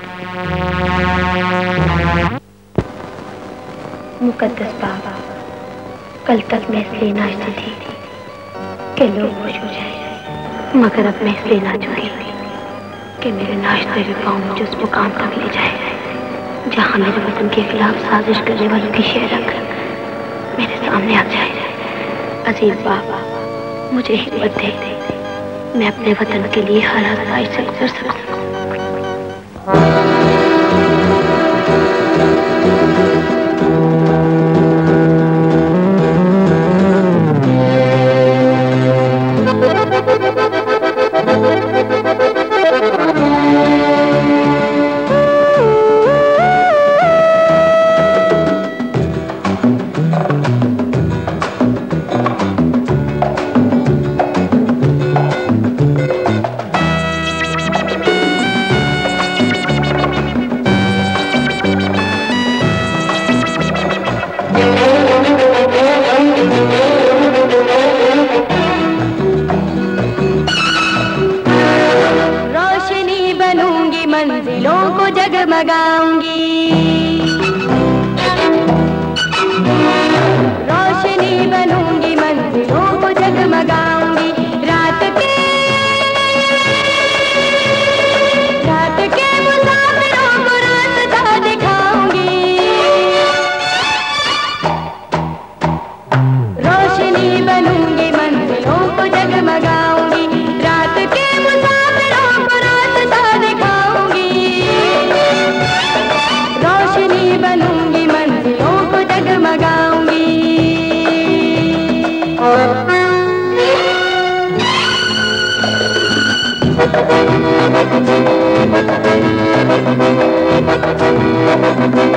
मुकद्दस बाबा, कल तक मैं इसलिए नाचती थी कि लोग खुश हो जाए, मगर अब मैं इसलिए नाचूंगी कि मेरे नाचते हुए पाँव मुझे उस मुकाम तक ले जाए जहाँ मेरे वतन के खिलाफ साजिश करने वालों की शेरक मेरे सामने आ जाए। अजीज बाबा, मुझे हिम्मत दे, मैं अपने वतन के लिए हर आज़माई से गुजर सकूं।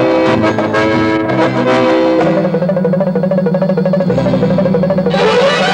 Thank you.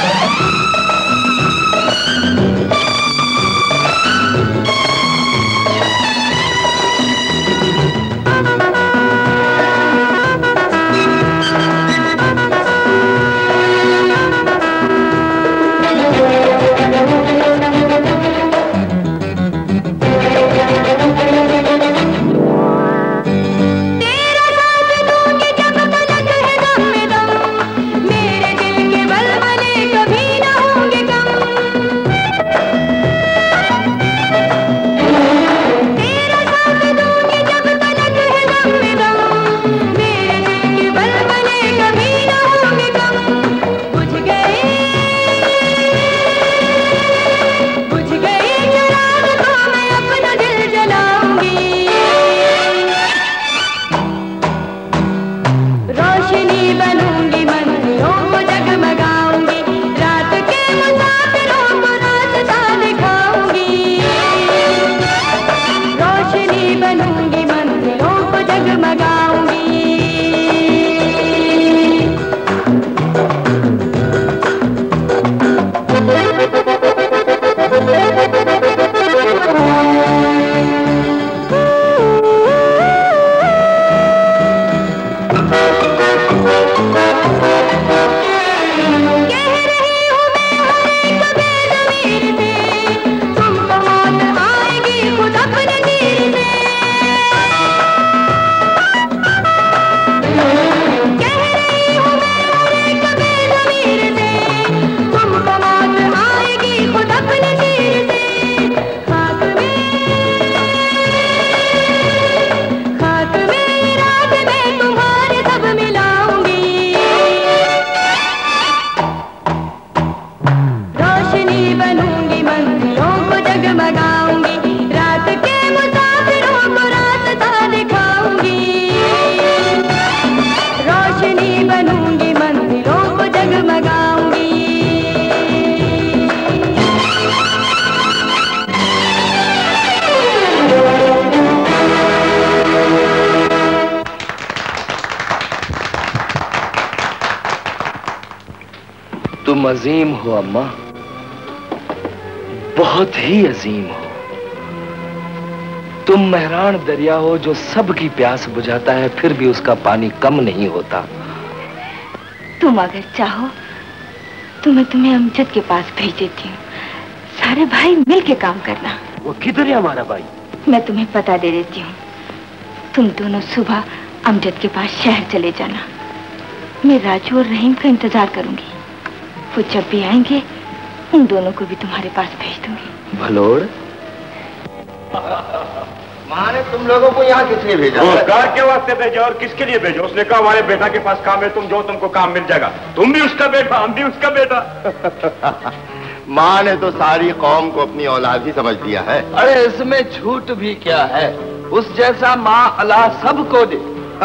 डगमगाऊंगी। तुम अजीम हो अम्मा, बहुत ही अजीम हो। तुम मेहरान दरिया हो जो सबकी प्यास बुझाता है, फिर भी उसका पानी कम नहीं होता। तुम अगर चाहो तो मैं तुम्हें अमजद के पास भेज देती हूँ। सारे भाई मिल के काम करना। वो किधर है हमारा भाई? मैं तुम्हें पता दे देती हूँ। तुम दोनों सुबह अमजद के पास शहर चले जाना। मैं राजू और रहीम का इंतजार करूंगी। वो जब भी आएंगे उन दोनों को भी तुम्हारे पास भेज दूंगी। भलोड़, माँ ने तुम लोगों को यहाँ किस लिए भेजा? रोजगार के वास्ते भेजा। और किसके लिए भेजा? उसने कहा हमारे बेटा के पास काम है, तुम जो तुमको काम मिल जाएगा। तुम भी उसका बेटा, हम भी उसका बेटा। माँ ने तो सारी कौम को अपनी औलाद ही समझ लिया है। अरे इसमें झूठ भी क्या है? उस जैसा माँ अल्लाह सबको दे।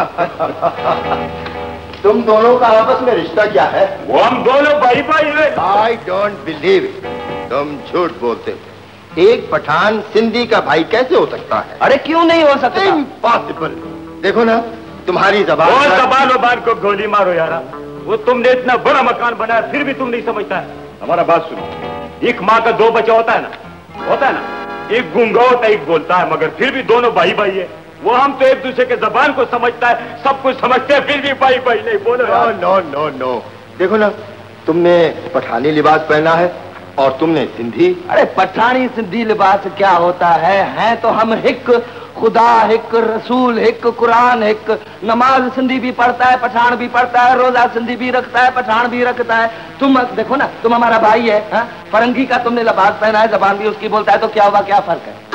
तुम दोनों का आपस में रिश्ता क्या है? वो हम दोनों भाई भाई हैं। I don't believe it. तुम झूठ बोलते हो। एक पठान सिंधी का भाई कैसे हो सकता है? अरे क्यों नहीं हो सकता? इम्पॉसिबल। देखो ना, तुम्हारी जबान जबान को गोली मारो यार। वो तुमने इतना बड़ा मकान बनाया फिर भी तुम नहीं समझता है। हमारा बात सुनो, एक माँ का दो बच्चा होता है ना, एक गूंगा होता है, एक बोलता है, मगर फिर भी दोनों भाई भाई है। वो हम तो एक दूसरे के जबान को समझता है, सब कुछ समझते हैं, फिर भी भाई भाई नहीं। बोलो यार। No no no. देखो ना, तुमने पठानी लिबास पहना है और तुमने सिंधी। अरे पठानी सिंधी लिबास क्या होता है? हैं तो हम हिक खुदा, हिक रसूल, हिक कुरान, हिक नमाज सिंधी भी पढ़ता है, पठान भी पढ़ता है, रोजा सिंधी भी रखता है, पठान भी रखता है। तुम देखो ना, तुम हमारा भाई है, हा? फरंगी का तुमने लिबास पहना है, जबान भी उसकी बोलता है, तो क्या हुआ? क्या फर्क है?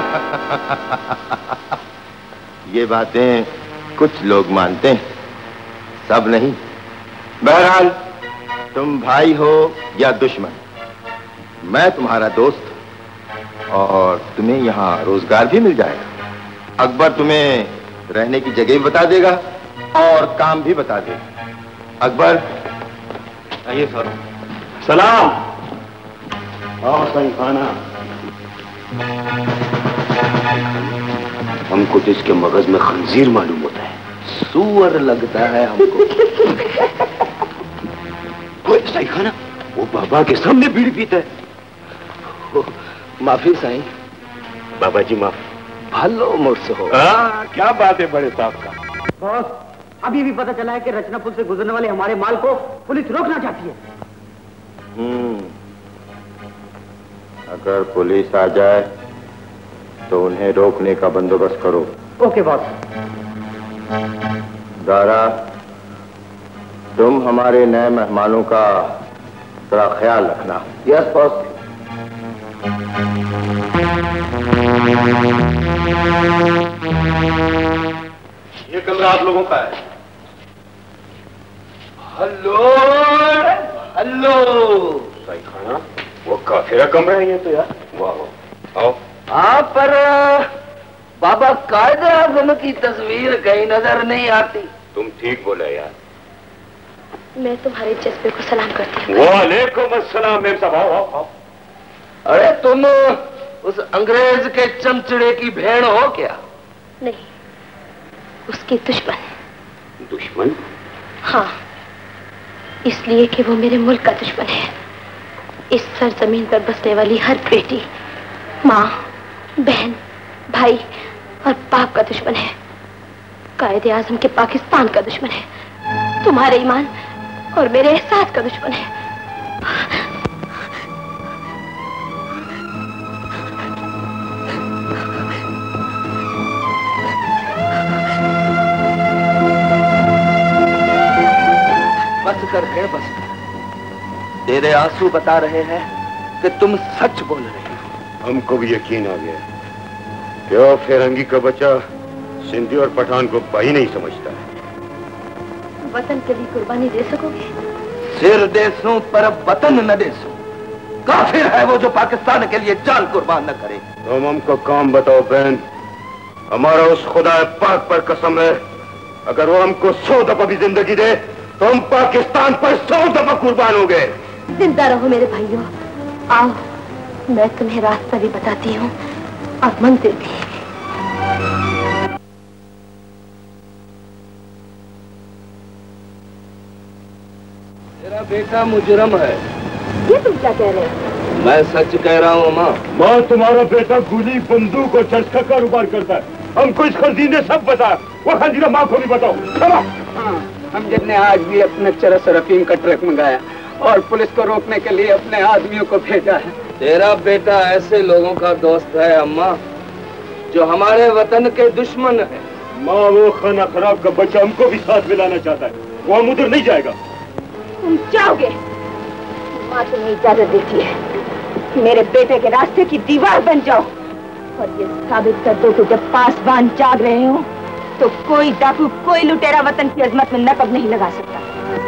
ये बातें कुछ लोग मानते हैं, सब नहीं। बहरहाल तुम भाई हो या दुश्मन, मैं तुम्हारा दोस्त और तुम्हें यहाँ रोजगार भी मिल जाएगा। अकबर तुम्हें रहने की जगह भी बता देगा और काम भी बता देगा। अकबर आइए सर। सलाम। आओ सही खाना। हमको तो इसके मगज में खंजीर मालूम होता है। सूअर लगता है हमको। सही खाना, वो बाबा के सामने बीड़ी पीता है। माफी साईं। बाबा जी माफ। भलो मुर्स हो। क्या बात है बड़े साहब का। बॉस, अभी भी पता चला है कि रचना पुल से गुजरने वाले हमारे माल को पुलिस रोकना चाहती है। अगर पुलिस आ जाए तो उन्हें रोकने का बंदोबस्त करो। Okay boss. दारा, तुम हमारे नए मेहमानों का थोड़ा ख्याल रखना। Yes boss. ये कमरा आप लोगों का है। Hello hello. सही खाना, वो काफिरा कमरा है ये तो यार। वाह, आओ। हाँ, पर बाबा कायदे आज़म की तस्वीर कहीं नजर नहीं आती। तुम ठीक बोले यार। मैं तुम्हारे जज्बे को सलाम करती हूँ। वालेकुम अस्सलाम। मेम साहब आओ आओ आओ। अरे तुम उस अंग्रेज के चमचड़े की भेड़ हो क्या? नहीं, उसकी दुश्मन। दुश्मन? हाँ, इसलिए कि वो मेरे मुल्क का दुश्मन है। इस सरजमीन पर बसने वाली हर बेटी, माँ, बहन, भाई और बाप का दुश्मन है। कायदे आज़म के पाकिस्तान का दुश्मन है। तुम्हारे ईमान और मेरे एहसास का दुश्मन है। बस कर है, बस कर। तेरे आंसू बता रहे हैं कि तुम सच बोल रहे हो। हमको भी यकीन आ गया। क्यों फिरंगी का बच्चा सिंधी और पठान को भाई नहीं समझता है। वतन के लिए कुर्बानी दे सकोगे? सिर दे सूं पर वतन न दे सूं। काफिर है वो जो पाकिस्तान के लिए जान कुर्बान न करे। तुम हमको काम बताओ बहन। हमारा उस खुदा पाक पर कसम है, अगर वो हमको 100 दफा भी जिंदगी दे तुम पाकिस्तान पर 100 दफा कुर्बान हो गए। जिंदा रहो मेरे भाइयों। आओ, मैं तुम्हें रास्ता भी बताती हूँ और मंदिर भी। मेरा बेटा मुजरम है। ये तुम क्या कह रहे हो? मैं सच कह रहा हूँ माँ। माँ, तुम्हारा बेटा गोली, बंदूक और चर्च का कारोबार करता है। हमको इस खजीन ने सब बताया। वो खजीना माँ को भी बताओ। चलो। हम जिसने आज भी अपने चरस और अफीम का ट्रक मंगाया और पुलिस को रोकने के लिए अपने आदमियों को भेजा है। तेरा बेटा ऐसे लोगों का दोस्त है अम्मा, जो हमारे वतन के दुश्मन है। माँ, वो खाना खराब का बच्चा हमको भी साथ मिलाना चाहता है। वो हम उधर नहीं जाएगा। तुम जाओगे? माँ तुम्हें इजाजत देती है। मेरे बेटे के रास्ते की दीवार बन जाओ और ये साबित कर दो कि जब पासबान जाग रहे हो तो कोई डाकू, कोई लुटेरा वतन की अजमत में नकब नहीं लगा सकता।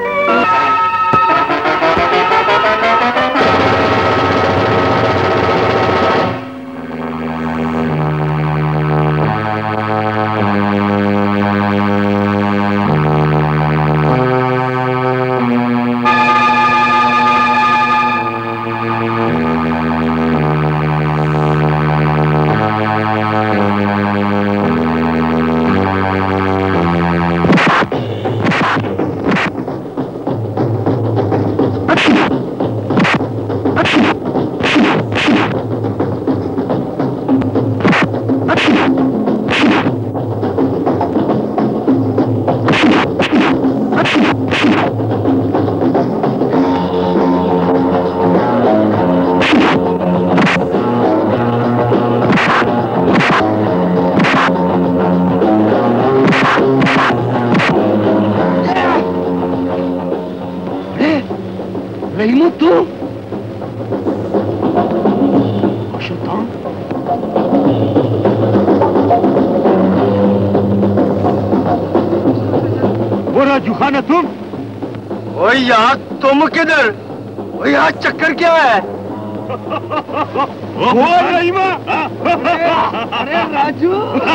रहीमू तू? वो राजू खाना तुम? ओ यार तुम किधर? ओ यार चक्कर क्या है? वो रहीमा। अरे राजू।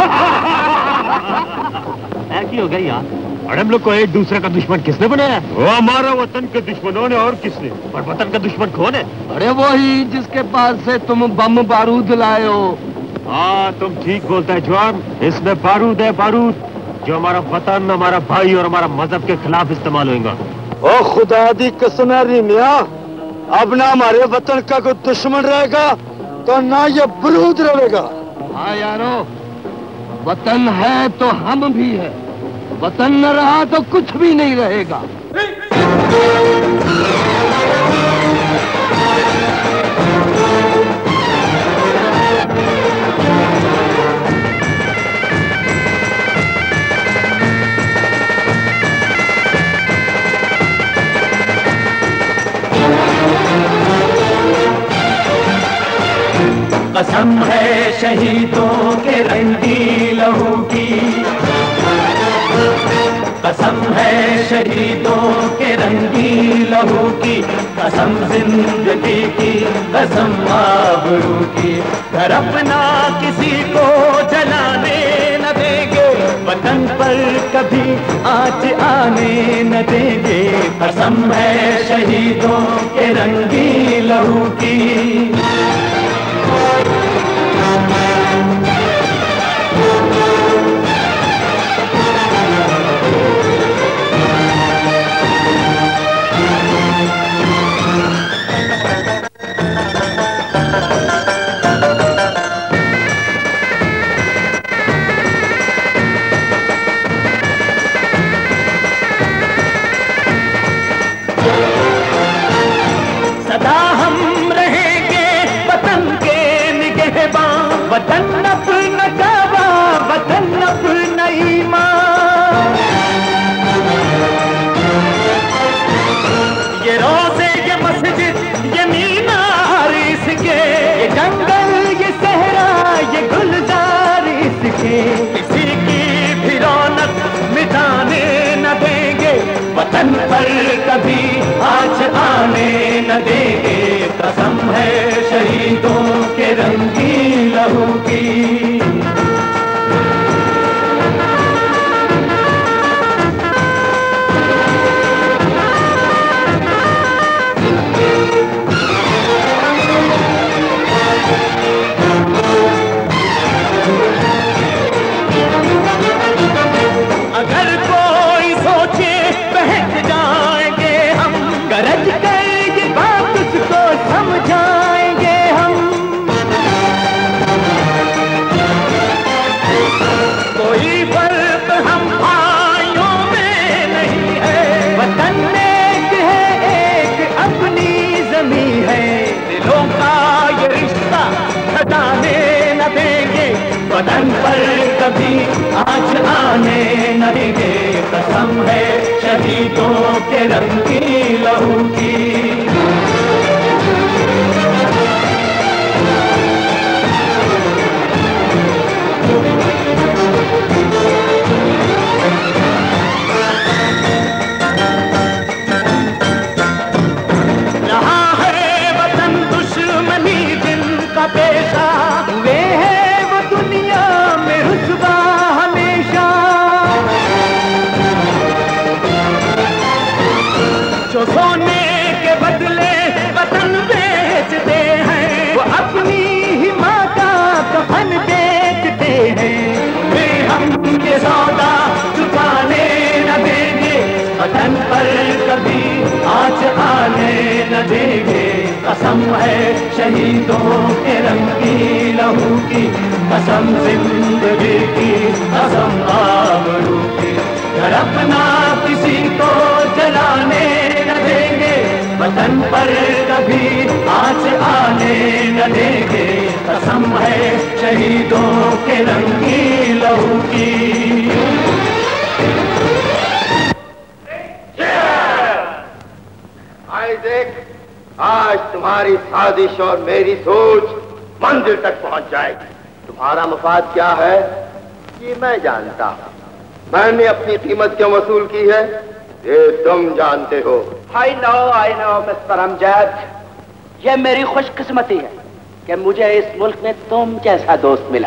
ऐसी हो गई यार। अरे हम लोग को एक दूसरे का दुश्मन किसने बनाया? वो हमारा वतन के दुश्मनों ने। और किसने? और वतन का दुश्मन कौन है? अरे वही जिसके पास से तुम बम बारूद लाए हो। हाँ, तुम ठीक बोलता है जवान। इसमें बारूद है, बारूद, जो हमारा वतन, हमारा भाई और हमारा मजहब के खिलाफ इस्तेमाल होगा। ओ खुदा दी कसम है रीमिया, अब ना हमारे वतन का कोई दुश्मन रहेगा तो ना ये बारूद रहेगा। हाँ यारो, वतन है तो हम भी है। वतन न रहा तो कुछ भी नहीं रहेगा। कसम है शहीदों के रंगी लहू की, कसम है शहीदों के रंगी लहू की, कसम जिंदगी की, कसम आबरू की। घर अपना किसी को जलाने न देंगे, वतन पर कभी आँच आने न देंगे। कसम है शहीदों के रंगी लहू की। वतन अपना काबा, वतन अपना ईमान। ये रोज़े, ये मस्जिद, ये मीनार इसके, ये जंगल, ये सहरा, ये गुलजार इसके। किसी की भी रौनक मिटाने न देंगे, वतन पर कभी आँच आने न देंगे। कसम है शहीदों के रंगी लहू की। वतन पर कभी आँच आने न देंगे, कसम है शहीदों के रंगी लहू की। पेशा हुए हैं वो दुनिया में रुतबा हमेशा, जो सोने के बदले वतन बेचते हैं, वो अपनी ही माँ का कफन बेचते हैं। वे हम ये सौदा चुकाने न देंगे, वतन पर कभी आँच आने न देंगे, कसम है शहीदों के रंगी लहू की, कसम जिंदगी की, कसम आबरू की। घर अपना किसी को जलाने न देंगे, वतन पर कभी आँच आने न देंगे, कसम है शहीदों के रंगी लहू की। आई देख, आज तुम्हारी साजिश और मेरी सोच मंजिल तक पहुंच जाएगी। तुम्हारा मफाद क्या है ये मैं जानता हूं। मैंने अपनी कीमत क्यों वसूल की है ये तुम जानते हो। आई नो मिस्टर अमजद, ये मेरी खुशकिस्मती है कि मुझे इस मुल्क में तुम जैसा दोस्त मिला।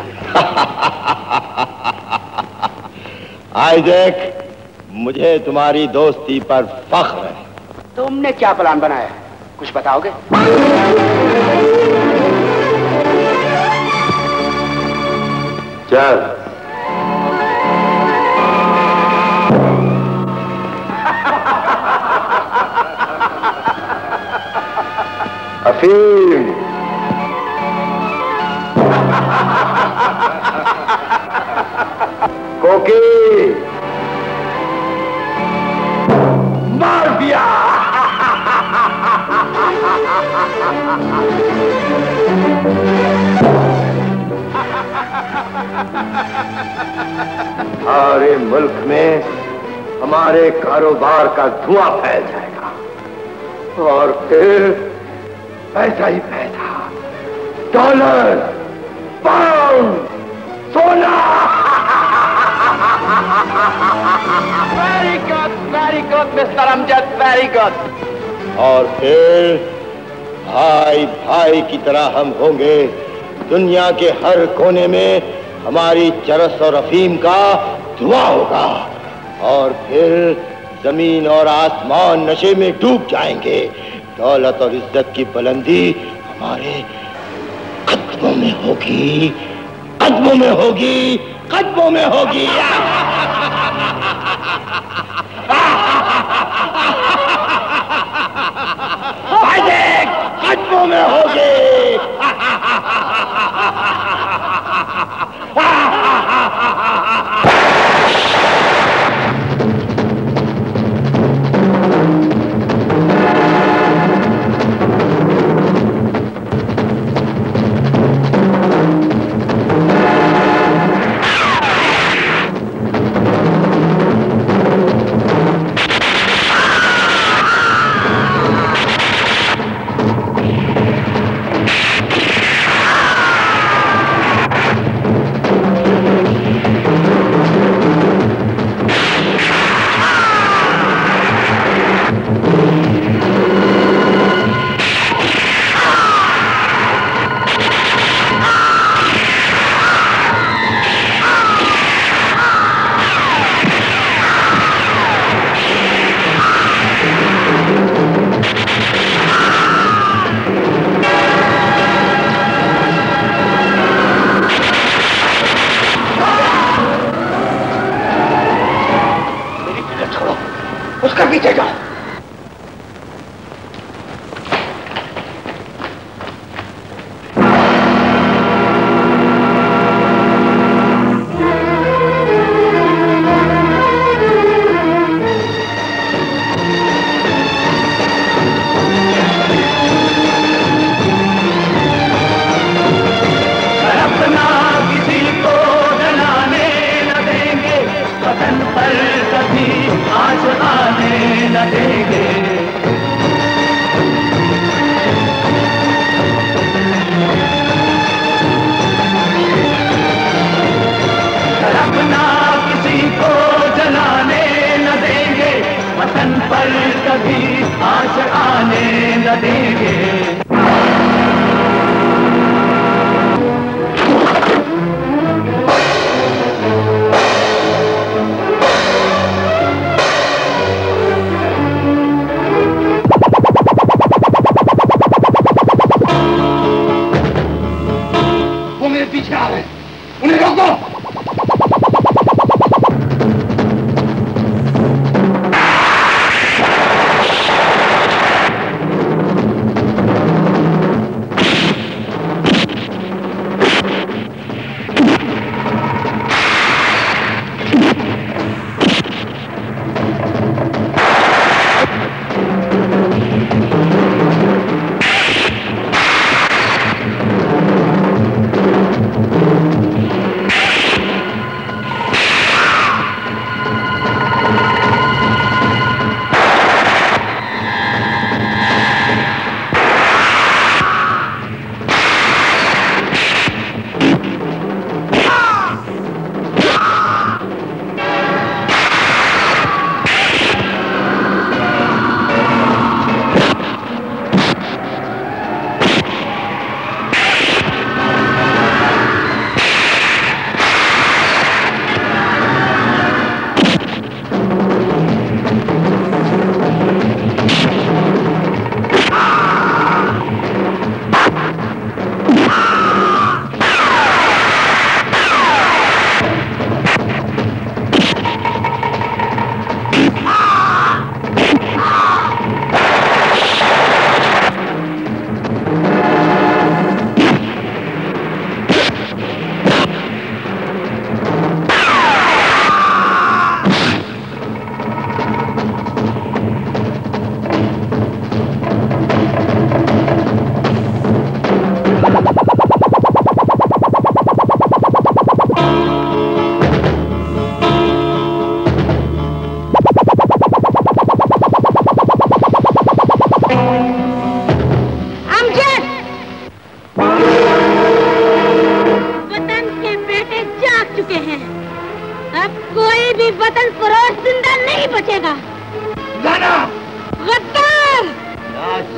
आई देख, मुझे तुम्हारी दोस्ती पर फख्र है। तुमने क्या प्लान बनाया है, कुछ बताओगे? चल। अफीम। कोकी। मार दिया। सारे मुल्क में हमारे कारोबार का धुआं फैल जाएगा और फिर पैसा ही पैसा, डॉलर, पाउंड, सोना। Very good mister Amjad, very good. और फिर भाई भाई की तरह हम होंगे। दुनिया के हर कोने में हमारी चरस और अफीम का धुआं होगा और फिर जमीन और आसमान नशे में डूब जाएंगे। दौलत और इज्जत की बुलंदी हमारे कदमों में होगी, कदमों में होगी, कदमों में होगी। कदमों में होगी।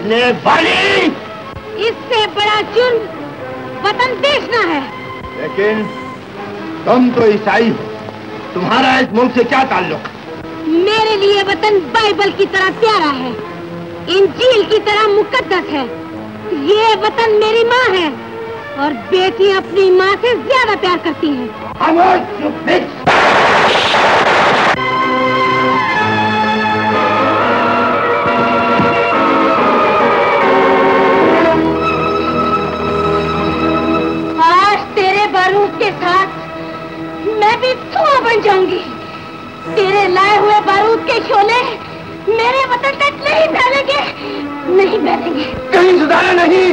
मरने वाली। इससे बड़ा जुर्म वतन बेचना है। लेकिन तुम तो ईसाई हो, तुम्हारा इस मुल्क से क्या ताल्लुक? मेरे लिए वतन बाइबल की तरह प्यारा है, इंजील की तरह मुकद्दस है। ये वतन मेरी माँ है और बेटियां अपनी माँ से ज्यादा प्यार करती हैं। आज तेरे बारूद के साथ मैं भी धुआं बन जाऊंगी। तेरे लाए हुए बारूद के शोले मेरे वतन तक नहीं फैलेंगे, नहीं फैलेंगे। कहीं सुधारा नहीं।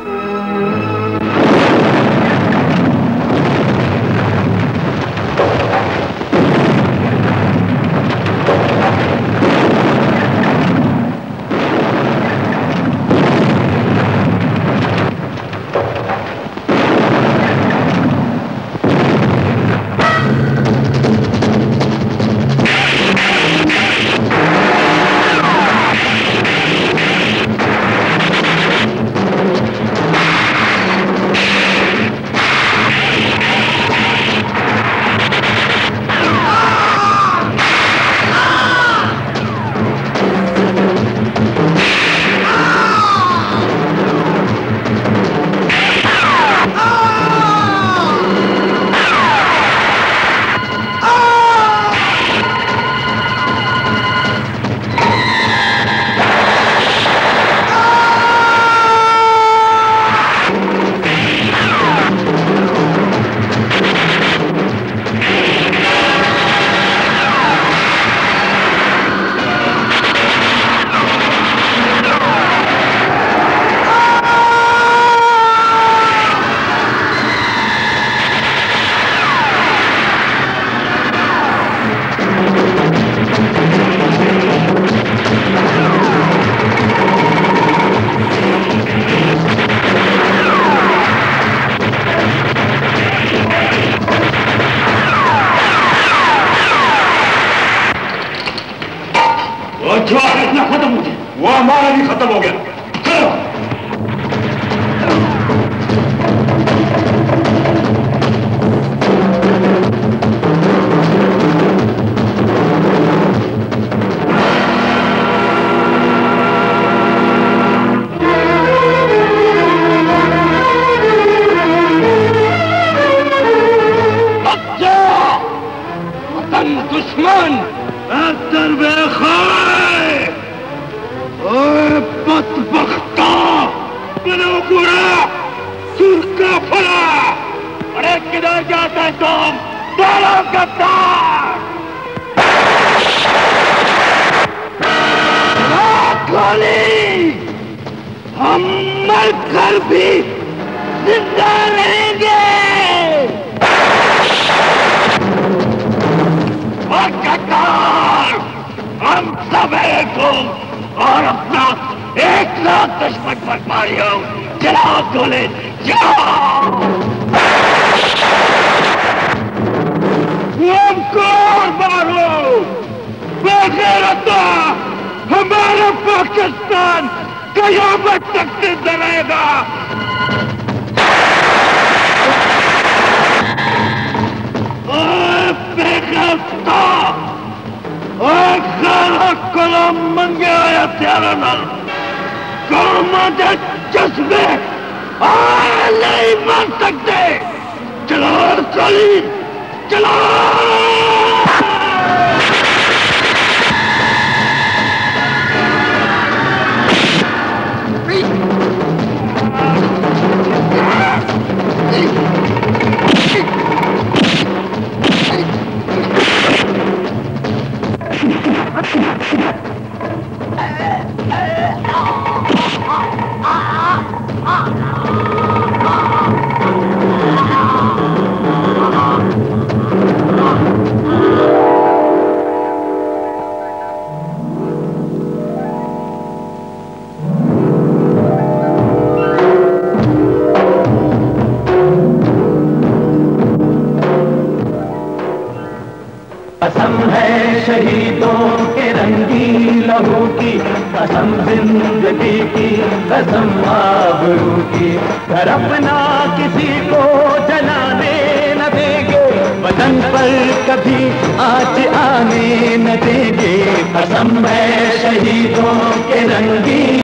वो हमारा भी खत्म हो गया। दुश्मन बदबख्ता बनोगुरा सुरका फला। अरे किधर जाते हैं तुम? डालो गद्दार गोली। हम मरकर भी जिंदा रहेंगे। हम सब एक हो और अपना एक लाख दुश्मन पर मारियो। चलाओ गोले, जाओ। हमको और मारो। बेगैरता हमारा पाकिस्तान कयामत तक जिंदा रहेगा। बेगैरता कलम मंगे आया त्यारा नाल कौमा दे जज्बे नहीं मान सकते। चलो गोली, चलो। कसम है शहीदों के रंगी लहू की, कसम जिंदगी की, कसम आबरू की। घर अपना किसी को जलाने न देंगे, वतन पर कभी आँच आने न देंगे। कसम है शहीदों के रंगी